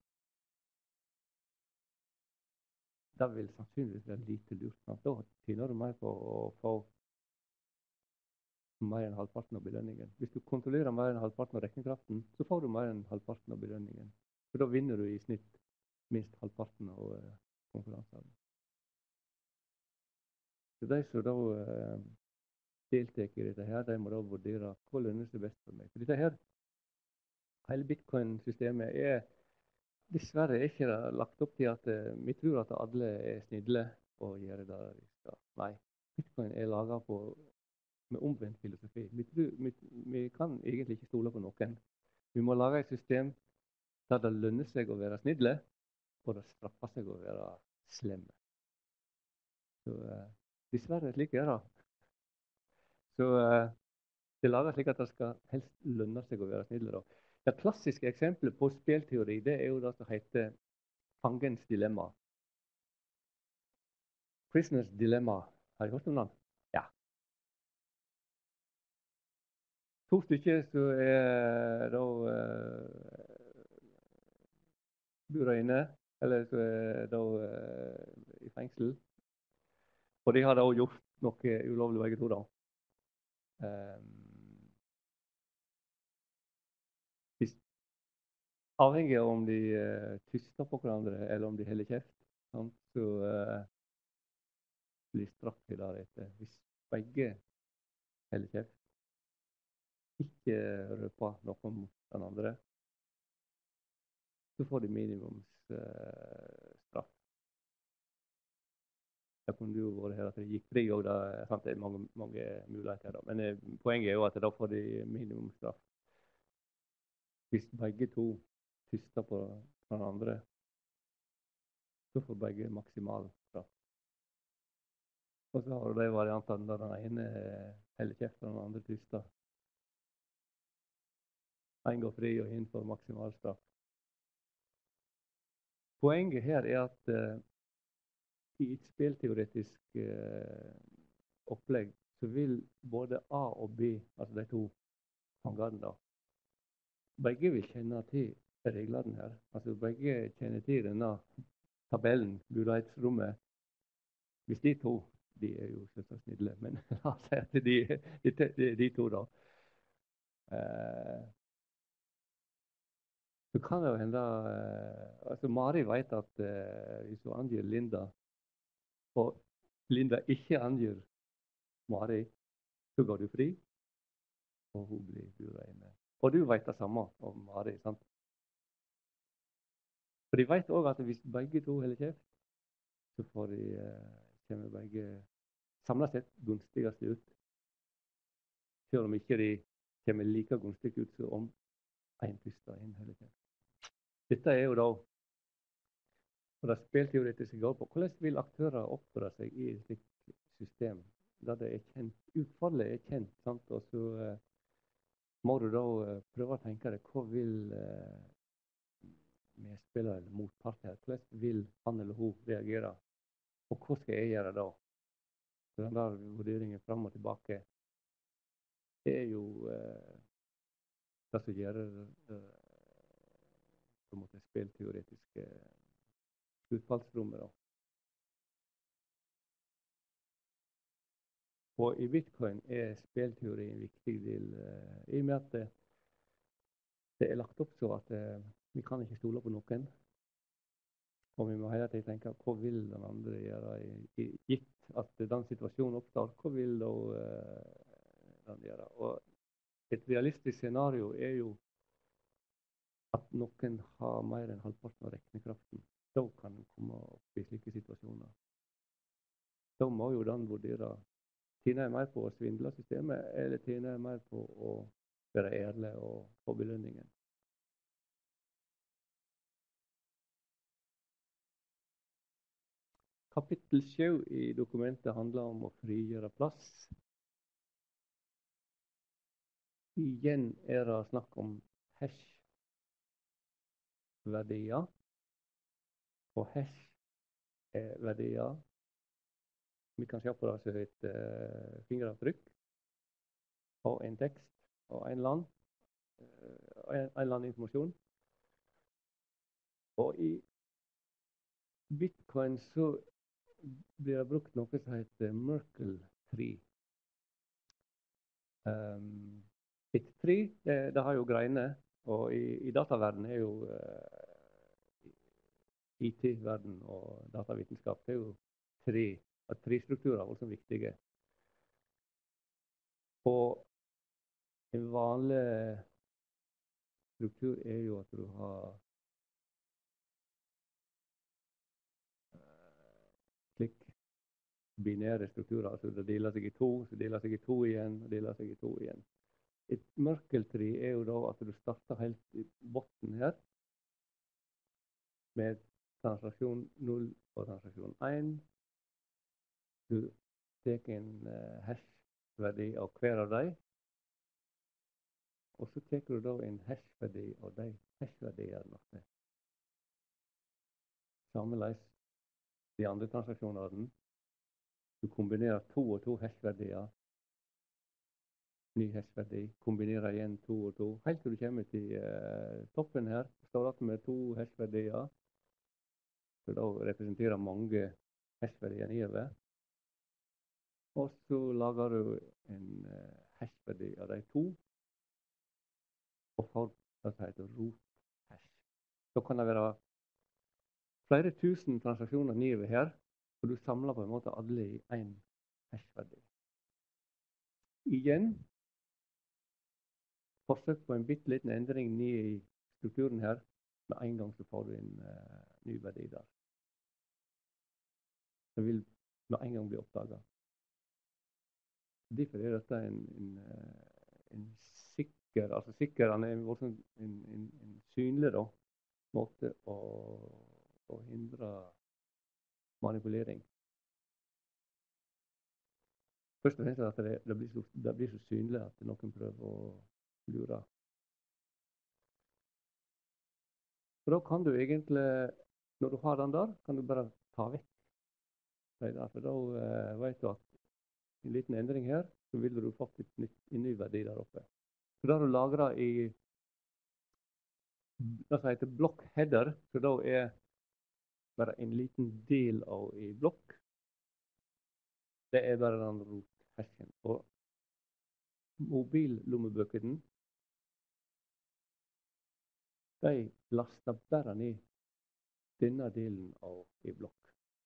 Det vil sannsynligvis være lite lurt. Sant? Da tjener du mer på å få mer enn halvparten av belønningen. Hvis du kontrollerer mer enn halvparten av regnekraften, så får du mer enn halvparten av belønningen. For da vinner du i snitt minst halvparten av konkurransene. Så de som da deltar i dette her, de må da vurdere hva lønner seg best for meg. For dette her, hele bitcoin-systemet er dessverre ikke lagt opp til at vi tror at alle er snille og gjør det de skal. Nei, bitcoin er laget med omvendt filosofi. Vi kan egentlig ikke stole på noen. Vi må lage et system der det lønner seg å være snille, og det straffer seg å være slemme. Så dessverre slik er det. Så det lager slik at det skal helst lønne seg å være snille. Da. Det klassiske eksempelet på spelteori, det er jo det som heter fangens dilemma. Prisoner's dilemma. Har du hørt om den? Ja. To stykker som er da bor inne, eller som er da i fengsel. Og de har da gjort noe ulovlig begge to da. Avhengig av om de tyster på hverandre, eller om de heller kjeft, så blir straffet deretter. Hvis begge heller kjeft, ikke røper noe mot den andre, så får de minimumsstraff. Det kunne jo vært her at det gikk fri, og det er mange muligheter. Da. Men poenget er jo at da får de minimumsstraff. Hvis begge to tyster på den andre, så får begge maksimal straff. Og så har du de variantene der den ene heller kjeft og den andre tyster. En går fri og en får maksimal straff. Poenget her er at i et spelteoretisk opplegg så vil både A og B, altså de to fangene da, begge vil kjenne til reglene her. Altså begge kjenner til denne tabellen, mulighetsrommet. Hvis de to, de er jo så snille, men la oss si at de to da. Så kan det jo hende, altså Mari vet at hvis hun angir Linda, og Linda ikke angir Mari, så går du fri, og hun blir buret inne. Og du vet det samme om Mari, sant? For de vet også at hvis begge to heller kjeft, så kommer begge samlet sett gunstigst ut. Selv om ikke de kommer like gunstig ut som om en tyster en heller kjeft. Dette er jo da Og det spillteoretiske går på hvordan vil aktører oppføre seg i et slikt system, der det er kjent, utfallet er kjent, sant? Og så må du da prøve å tenke deg hva vil medspiller eller motpart her, hvordan vil han eller hun reagere, og hva skal jeg gjøre da? Så den der vurderingen fram og tilbake er jo det som gjør på en måte spillteoretiske utfallsrommet da. Og i bitcoin er spillteori en viktig del, i og med at det er lagt opp så at vi kan ikke stole på noen. Og vi må hele tiden tenke hva vil den andre gjøre, gitt at den situasjonen oppstår, hva vil da den gjøre. Og et realistisk scenario er jo at noen har mer enn halvparten av regnekraften. Da kan en komme opp i slike situasjoner. Da må jo den vurdere, tjener jeg mer på å svindle systemet, eller tjener jeg mer på å være ærlig og få belønningen. Kapittel 7 i dokumentet handler om å frigjøre plass. Igjen er det snakk om hash-verdier. Og hash-verdier, vi kan se på det som et fingeravtrykk og en tekst og en eller annen informasjon. Og i bitcoin så blir det brukt noe som heter Merkle-tre. Et tre, det har jo greiner, og i dataverdenen er jo IT-verden og datavitenskap, det er jo trestrukturer også viktige. Og en vanlig struktur er jo at du har slik binære strukturer, altså det deler seg i to, så deler seg i to igjen, og deler seg i to igjen. Et mørkeltri er jo da at du starter helt i botten her, med transaksjon 0 og transaksjon 1. Du tar en hash-verdi av hver av dem, og så tar du da en hash-verdi av de hash-verdiene. Sammenleis de andre transaksjonene. Du kombinerer to og to hash-verdier. Ny hash-verdi. Kombinerer igjen to og to. Helt til du kommer til toppen her. Står det med to hash-verdier. Så da representerer mange hash-verdier nedover. Og så lager du en hash-verdi av de to. Og får det som heter root-hash. Da kan det være flere tusen transaksjoner nedover her, og du samler på en måte alle i en hash-verdi. Igjen, forsøk på en bitte liten endring ned i strukturen her, med en gang så får du en ny verdi der. Det vil med en gang bli oppdaget. Derfor er dette en sikker, altså sikker, han er en synlig da, måte å hindre manipulering. Først og fremst at det blir så synlig at noen prøver å lure. For da kan du egentlig, når du har den der, kan du bare ta vekk det der. For da vet du at en liten endring her, så vil du fått en ny verdi der oppe. Så da har du lagret i det som heter block-header, så da er bare en liten del av i blokk. Det er bare den root-hashen. Og mobillommebøkene, de laster bare ned denne delen av i blokk.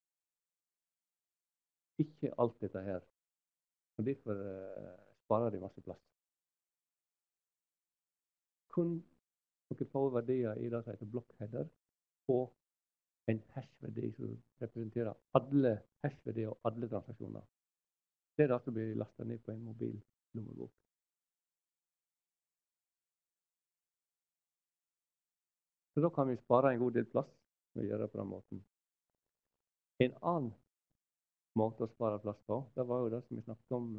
Ikke alt dette her. Og derfor sparer de masse plass. Kun noen få verdier i det som heter block-header, og en hash-verdi som representerer alle hash-verdier og alle transaksjoner. Det er det som blir lastet ned på en mobillommebok. Så da kan vi spare en god del plass ved å gjøre det på den måten. En annen måte å spare plass på, det var jo det som vi snakket om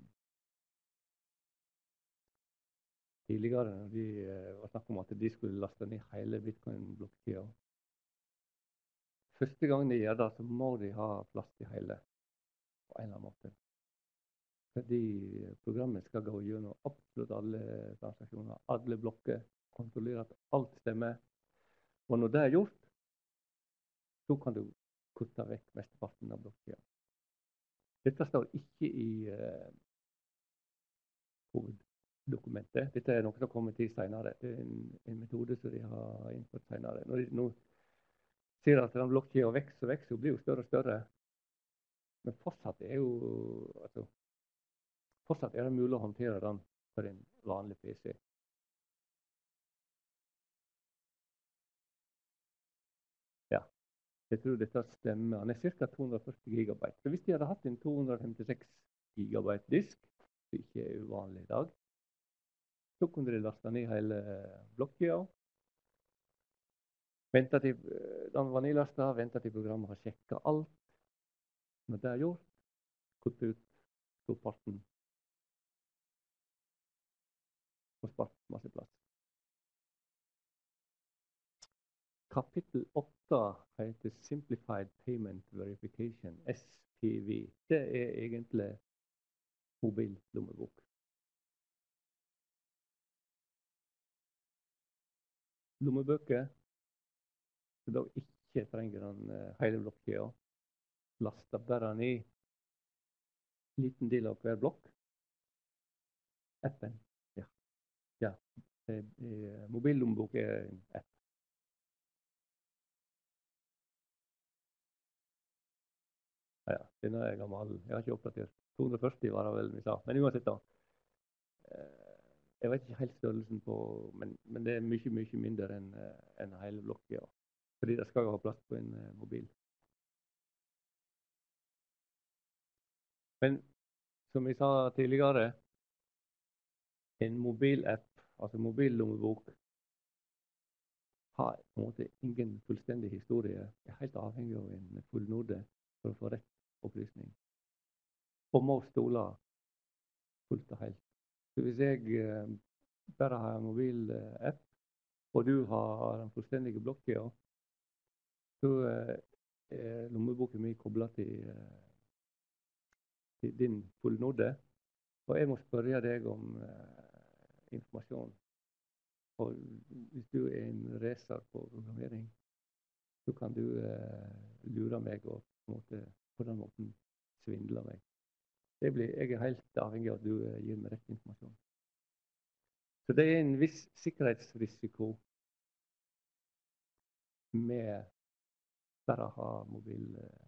tidligere, når de var snakk om at de skulle laste ned hele bitcoin-blokkjeda. Første gang de gjør det, så må de ha plass til hele på en eller annen måte. Fordi programmet skal gå gjennom absolutt alle transaksjoner, alle blokker, kontrollere at alt stemmer. Og når det er gjort, så kan du kutte vekk mesteparten av blokkjeda. Dette står ikke i hoveddokumentet. Dette er noe som kommer til senere. Det er en metode som de har innført senere. Når de nå ser at den blokkjeda vokser, og blir jo større og større. Men fortsatt er det mulig å håndtere den for en vanlig PC. Ja, jeg tror dette stemmer. Den er ca. 240 gigabyte. Så hvis de hadde hatt en 256 gigabyte disk, som ikke er uvanlig i dag, så kunne de laste ned hele blokkjeda. Vente til den var nedlastet, vente til programmet har sjekket alt. Når det er gjort, kutte ut storparten og spart masse plass. Kapittel 8 heter Simplified Payment Verification, SPV. Det er egentlig mobillommebok. Lommebøker som da ikke trenger den hele blokkjeda. Laster bare ned en liten del av hver blokk. Appen, ja. Mobillommebok er en app. Ja, denne er gammel. Jeg har ikke oppdatert. 240 var det vel vi sa. Men uansett da. Jeg vet ikke helt størrelsen på, men det er mye, mye mindre enn hele blokkjeda. Fordi det skal jo ha plass på en mobil. Men som vi sa tidligere, en mobilapp, altså mobillommebok, har på en måte ingen fullstendig historie. Jeg er helt avhengig av en fullnode for å få rett opplysning. Og må stole fullt og helt. Så hvis jeg bare har en mobilapp, og du har den fullstendige blokkjeda, så er lommeboken min koblet til din fullnode, og jeg må spørre deg om informasjon. Og hvis du er en racer på programmering, så kan du lure meg og på den måten svindle meg. Jeg er helt avhengig av at du gir meg rett informasjon. Så det er en viss sikkerhetsrisiko med bare å ha mobil.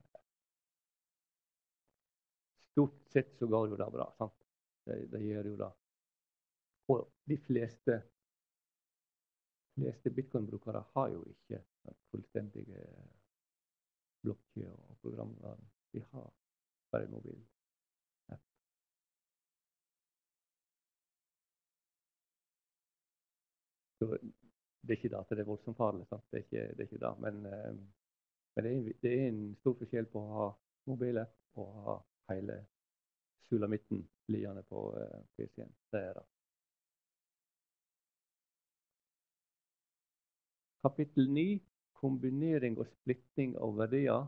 Stort sett så går jo det bra, sant? Det gjør jo det. Og de fleste bitcoin-brukere har jo ikke den fullstendige blokkjeda og programvaren. De har bare mobil. Så det er ikke det at det er voldsomt farlig, sant? Det er ikke det. Men det er en stor forskjell på å ha mobilapp og å ha hele sulamitten liggende på PC-en. Det er det. Kapittel 9, kombinering og splitting av verdier.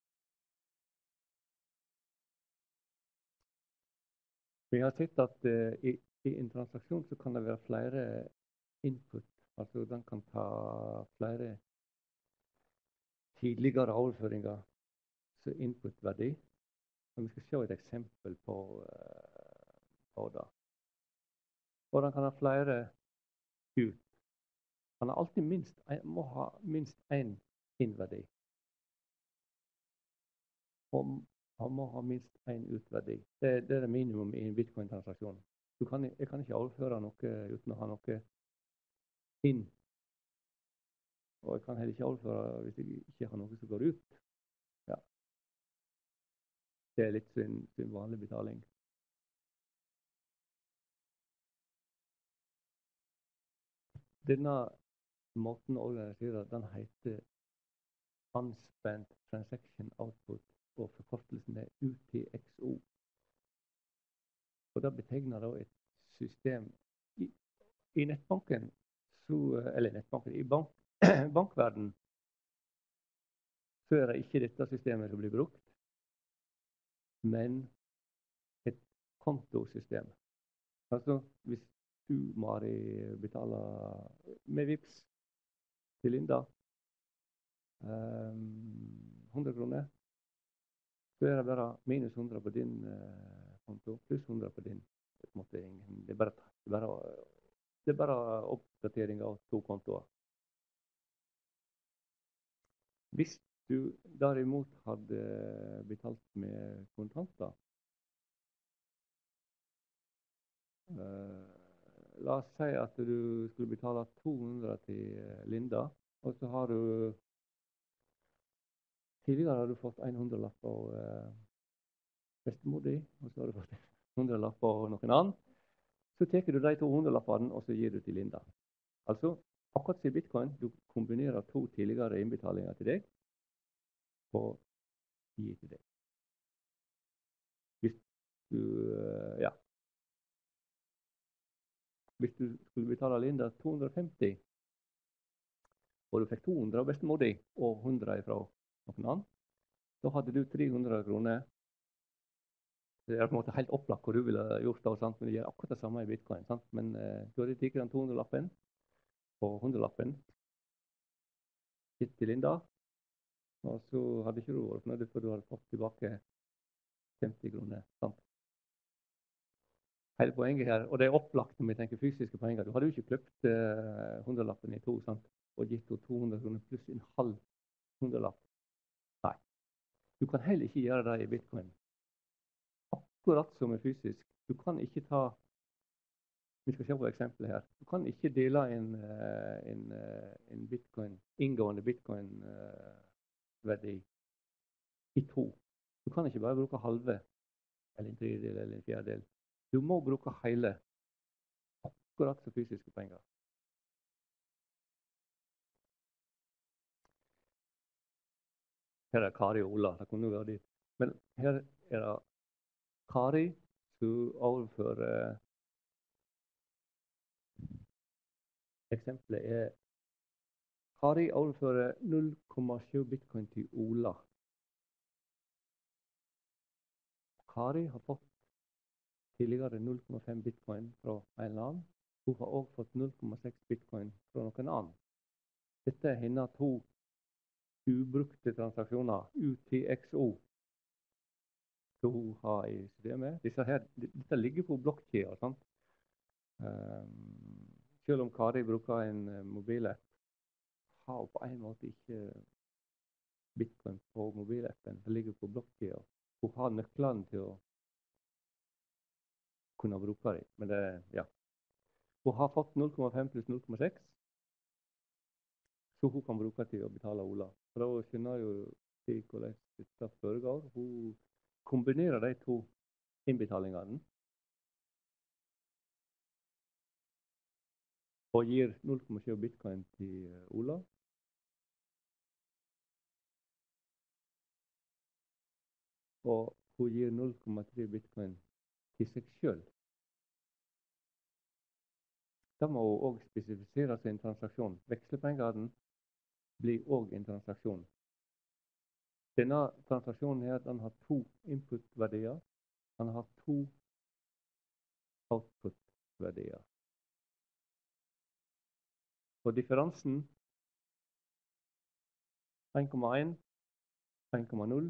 Vi har sett at i en transaksjon så kan det være flere input. Altså den kan ta flere tidligere overføringer som input-verdi. Vi skal se et eksempel på det. Og den kan ha flere ut. Han har alltid må ha minst én innverdi. Og han må ha minst én utverdi. Det er det minimum i en bitcoin-transaksjon. Jeg kan ikke overføre noe uten å ha noe inn. Og jeg kan heller ikke overføre hvis jeg ikke har noe som går ut. Ja. Det er litt sin vanlig betaling. Denne måten å organisere, den heter unspent transaction output, og forkortelsen er UTXO. Og det betegner da et system i nettbanken, eller nettbanken, i bankverden, så er det ikke dette systemet som blir brukt, men et kontosystem. Altså, hvis du, Mari, betaler med Vipps til Linda 100 kroner, så er det bare minus 100 på din konto, pluss 100 på din. Det er bare oppdatering av to kontoer. Hvis du derimot hadde betalt med kontanter, la oss si at du skulle betale 200 til Linda, og så har du tidligere har du fått en hundrelapp av bestemor di, og så har du fått en hundrelapp av noen annen. Så tar du de 200-lappene, og så gir du til Linda. Altså, akkurat som i bitcoin, du kombinerer to tidligere innbetalinger til deg, og gir til deg. Hvis du, Hvis du skulle betale Linda 250, og du fikk 200 av bestemor di, og 100 fra noen annen, så hadde du 300 kroner. Det er på en måte helt opplagt hva du ville gjort da, sant? Men det gjør akkurat det samme i bitcoin. Sant? Men du hadde tatt den 200-lappen og 100-lappen gitt til Linda, og så hadde ikke du vært fornøyd, for du hadde fått tilbake 50 kroner. Sant? Hele poenget her, og det er opplagt når vi tenker fysiske penger. Du hadde jo ikke kløpt 100-lappen i to, sant? Og gitt 200 kroner pluss en halv 100-lapp. Nei. Du kan heller ikke gjøre det i bitcoin. Akkurat som er fysisk. Du kan ikke ta, vi skal se på eksempelet her, du kan ikke dele en bitcoin, inngående bitcoin-verdi i to. Du kan ikke bare bruke halve, eller en tredjedel, eller en fjerdedel. Du må bruke hele, akkurat som fysiske penger. Her er Kari og Ola, det kunne jo være dit. Men her er det Kari som overfører. Eksempelet er Kari overfører 0,7 bitcoin til Ola. Kari har fått tidligere 0,5 bitcoin fra en eller annen. Hun har også fått 0,6 bitcoin fra noen annen. Dette er hennes to ubrukte transaksjoner, UTXO, som hun har i systemet. Dette ligger på blokkjeder, sant? Selv om Kari bruker en mobilapp, har hun på en måte ikke bitcoin på mobilappen. Det ligger på blokkjeder. Hun har nøklene til å kunne bruke dem. Men det, ja. Hun har fått 0,5 pluss 0,6, så hun kan bruke til å betale Ola. For da skjønner jo hvordan dette foregår. Hun kombinerer de to innbetalingene og gir 0,7 bitcoin til Ola. Og hun gir 0,3 bitcoin til seg selv. Da må hun også spesifisere sin transaksjon. Vekslepengene blir også en transaksjon. Denne transaksjonen her, den har to input-verdier. Den har to output-verdier. Og differansen 1,1, 1,0,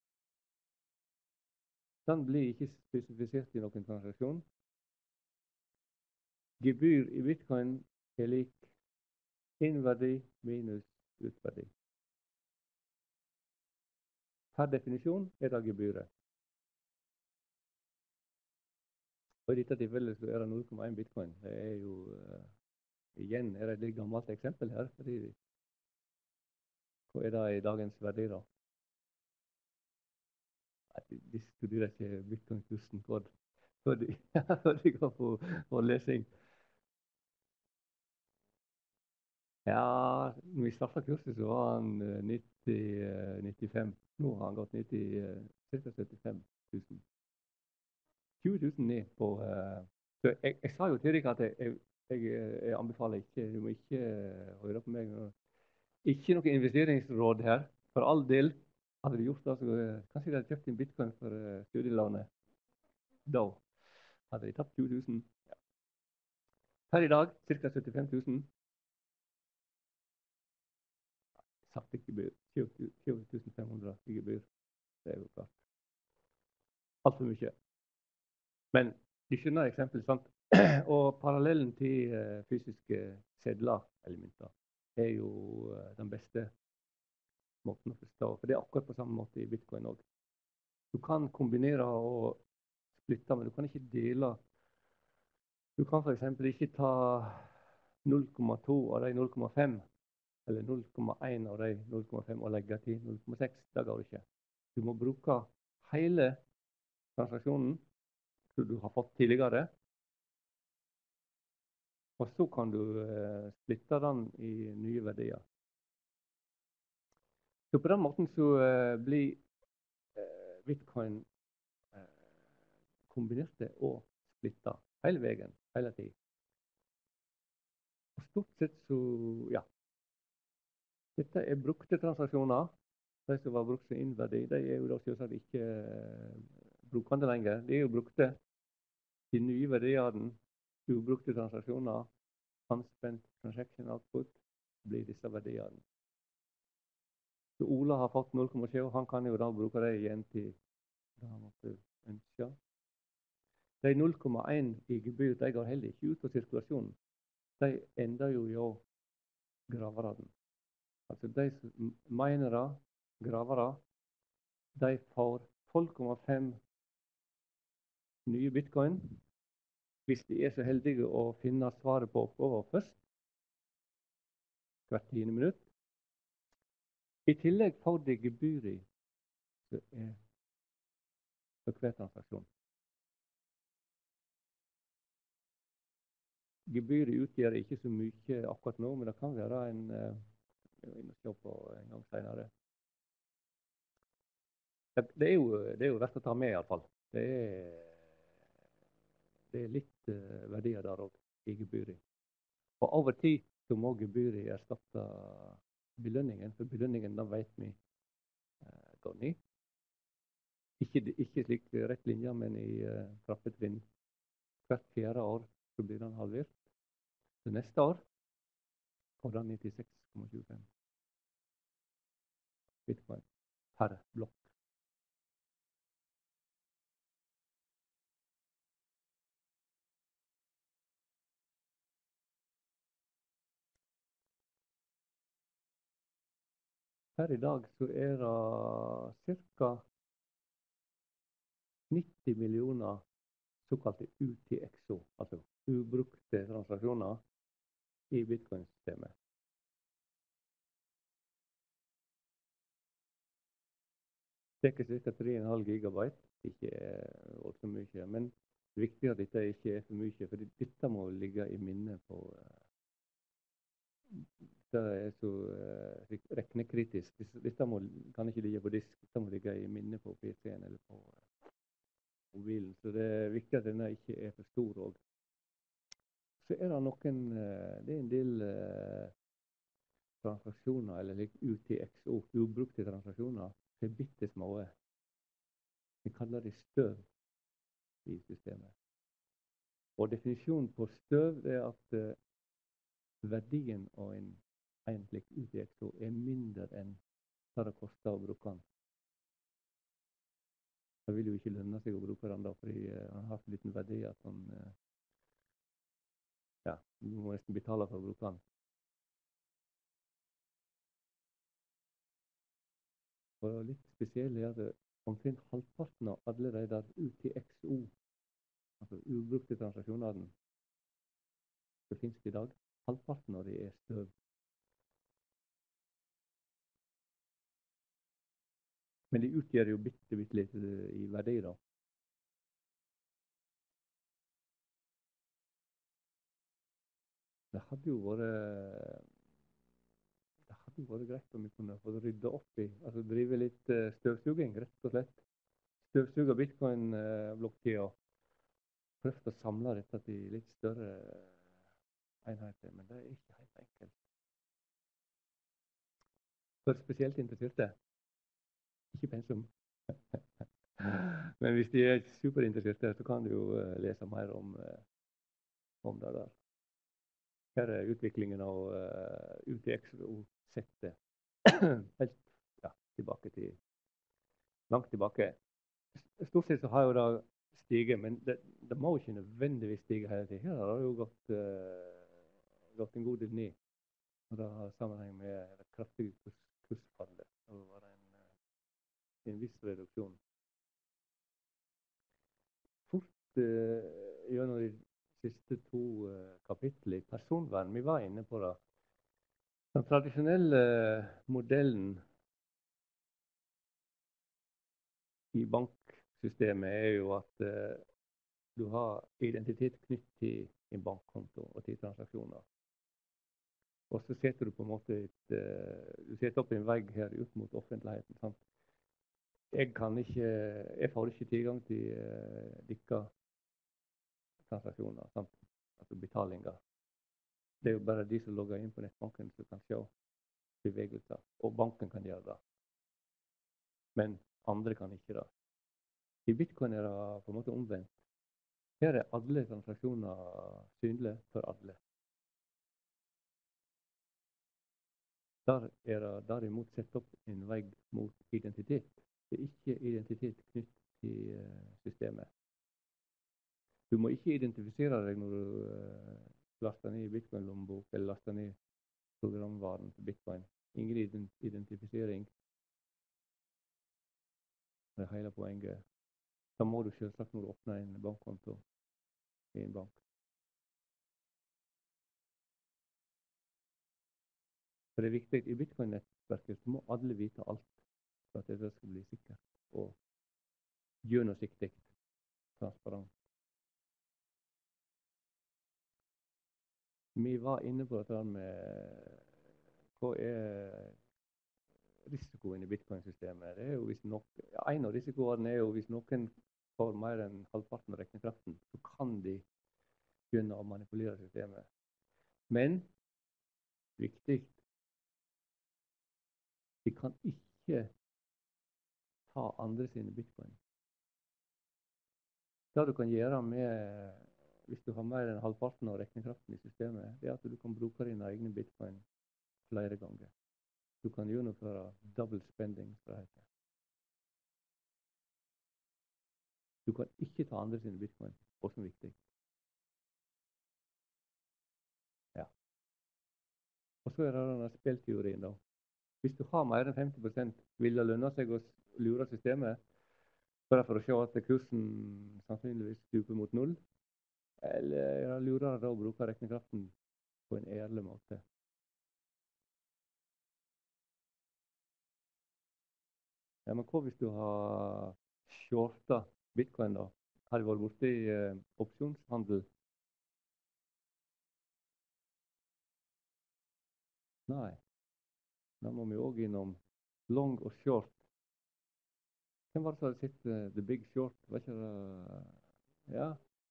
den blir ikke spesifisert i noen transaksjon. Gebyr i bitcoin er lik innverdi minus utverdi. Per definisjon er det gebyret. Og i dette tilfellet så er det 0,1 bitcoin. Det er jo, igjen er det et litt gammelt eksempel her. Fordi, hva er det i dagens verdi da? De studerer ikke bitcoin-kursen før de går på lesing. Ja, når vi startet kurset så var han 90 95. Nå har han gått ned til ca. 75 000. 20 000 ned på så jeg sa jo til deg at jeg anbefaler ikke, du må ikke høre på meg nå. Ikke noe investeringsråd her. For all del. Hadde de gjort det, så kanskje de hadde kjøpt en bitcoin for studielånet. Da hadde de tapt 20 000. Per i dag ca. 75 000. Satt i gebyr. 20 500 i gebyr. Det er jo klart. Altfor mye. Men de skjønner eksempelet, sant? Og parallellen til fysiske sedler, eller mynter, er jo den beste måten å forstå. For det er akkurat på samme måte i bitcoin også. Du kan kombinere og splitte, men du kan ikke dele. Du kan for eksempel ikke ta 0,2 av de 0,5, eller 0,1 av de 0,5 og legge til 0,6. Det går ikke. Du må bruke hele transaksjonen som du har fått tidligere, og så kan du splitte den i nye verdier. Så på den måten så blir bitcoin kombinerte og splitta hele veien, hele tiden. Og stort sett så, ja. Dette er brukte transaksjoner. De som var brukt som innverdi, de er jo da selvsagt ikke brukende lenger. De er jo brukte. De nye verdiene, ubrukte transaksjoner, unspent transaction output, blir disse verdiene. Så Ola har fått 0,7, og han kan jo da bruke det igjen til det han måtte ønske. De 0,1 i gebyr, de går heller ikke ut av sirkulasjonen. De ender jo i graverne. Altså de minere, gravere, de får 12,5 nye bitcoin, hvis de er så heldige å finne svaret på oppgaven først, hvert 10. minutt. I tillegg får de gebyret som er for hver transaksjon. Gebyret utgjør ikke så mye akkurat nå, men det kan være en se på en gang senere. Det er jo verdt å ta med i alle fall. Det er litt verdier der også i gebyret. Og over tid så må gebyret erstatte belønningen, for belønningen da vet vi går ned. Ikke slik rett linje, men i trappetrinn. Hvert 4. år så blir den halvert. Så neste år går den ned til 6,25 bitcoin per blokk. Per i dag så er det ca. 90 millioner såkalte UTXO, altså ubrukte transaksjoner i bitcoin-systemet. Det er ca. 3,5 gigabyte, ikke så mye, men det er viktig at dette ikke er for mye, for dette må ligge i minnet på det er så reknekritisk. Dette kan ikke ligge på disk, dette må ligge i minnet på PC-en eller på mobilen. Så det er viktig at denne ikke er for stor også. Så er det noen, det er en del transaksjoner, eller UTXO, ubrukte transaksjoner, som er bitte små. Vi kaller det støv i systemet. Og definisjonen på støv er at verdien av en egentlig UTXO er mindre enn hva det koster å bruke den. Det vil jo ikke lønne seg å bruke den da, fordi han har så liten verdi at han du må nesten betale for å bruke den. Og litt spesielt er at omtrent halvparten av alle de der UTXO, altså ubrukte transaksjonene, som finnes i dag, halvparten av de er støv. Men de utgjør jo bitte litt i verdi da. Det hadde vært greit om vi kunne få rydda opp i, altså drive litt støvsuging, rett og slett. Støvsuge bitcoin-blokkjeder og prøvd å samle dette til litt større enheter, men det er ikke helt enkelt. For spesielt interesserte, ikke pensum. Men hvis de er superinteresserte, så kan du jo lese mer om det der. Her er utviklingen av UTXO-settet helt tilbake til langt tilbake. Stort sett så har jo det stiget, men det må ikke nødvendigvis stige hele tiden. Her har det jo gått en god del ned. Og det har sammenheng med det kraftige kursfallet. Det var en viss reduksjon. Fort gjennom de siste 2 kapitler i personvern, vi var inne på det. Den tradisjonelle modellen i banksystemet er jo at du har identitet knyttet til en bankkonto og til transaksjoner. Og så setter du på en måte du setter opp en vegg her ut mot offentligheten. Sant? Jeg får ikke tilgang til disse transaksjoner, sant? Altså betalinger. Det er jo bare de som logger inn på nettbanken som kan se bevegelser, og banken kan gjøre det. Men andre kan ikke det. I bitcoin er det på en måte omvendt. Her er alle transaksjoner synlige for alle. Der er det derimot sett opp en vegg mot identitet. Det er ikke identitet knyttet til systemet. Du må ikke identifisere deg når du laster ned bitcoin-lommebok eller laster ned programvaren for bitcoin. Ingen identifisering. Det er hele poenget. Da må du selvsagt når du åpner en bankkonto i en bank. For det er viktig i bitcoin-nettverket så må alle vite alt for at det skal bli sikkert og gjennomsiktig, transparent. Vi var inne på dette med hva er risikoen i bitcoin-systemet. Det er jo hvis en av risikoene er jo hvis noen får mer enn halvparten av regnekraften, så kan de begynne å manipulere systemet. Men viktig, de kan ikke ta andre sine bitcoin. Det du kan gjøre hvis du har mer enn halvparten av regnekraften i systemet, det er at du kan bruke dine egne bitcoin flere ganger. Du kan gjennomføre double spending, som det heter. Du kan ikke ta andre sine bitcoin, også viktig. Ja. Og så er det denne spillteorien da. Hvis du har mer enn 50%, vil det lønne seg å lure systemet, bare for å se at kursen sannsynligvis stuper mot 0, eller er det lurere da å bruke regnekraften på en ærlig måte. Ja, men hva hvis du har shorta bitcoin da? Har du vært borte i opsjonshandel? Nei. Da må vi også innom long og short. Hvem var det som hadde sett The Big Short? Var ikke det? Ja.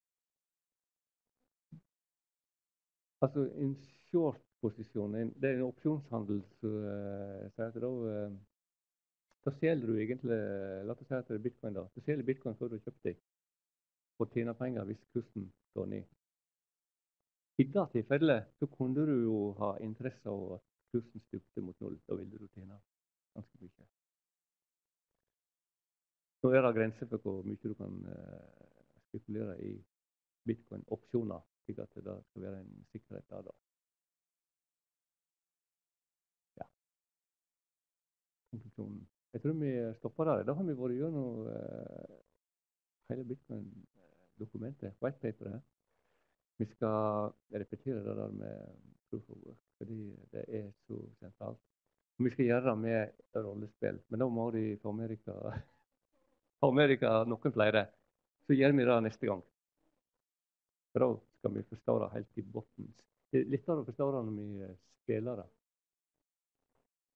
Altså en short-posisjon, det er en opsjonshandel som sier at da selger du egentlig, la oss si at det er bitcoin da, du selger bitcoin før du har kjøpt deg, og tjener penger hvis kursen går ned. I det tilfellet så kunne du jo ha interesse av at kursen stupte mot 0, da ville du tjene ganske mye. Nå er det grenser for hvor mye du kan spekulere i bitcoin-opsjoner, slik at det skal være en sikkerhet der da. Ja. Konklusjonen. Jeg tror vi stopper der. Da har vi vært gjennom hele bitcoin-dokumentet, whitepaperet. Vi skal repetere det der med proof of work, fordi det er så sentralt. Og vi skal gjøre det med rollespill, men da må de få Amerika noen flere. Så gjør vi det neste gang. For da skal vi forstå det helt i botten. Det er lettere å forstå det når vi spiller det.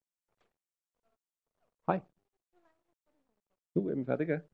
Hei, nå er vi ferdige.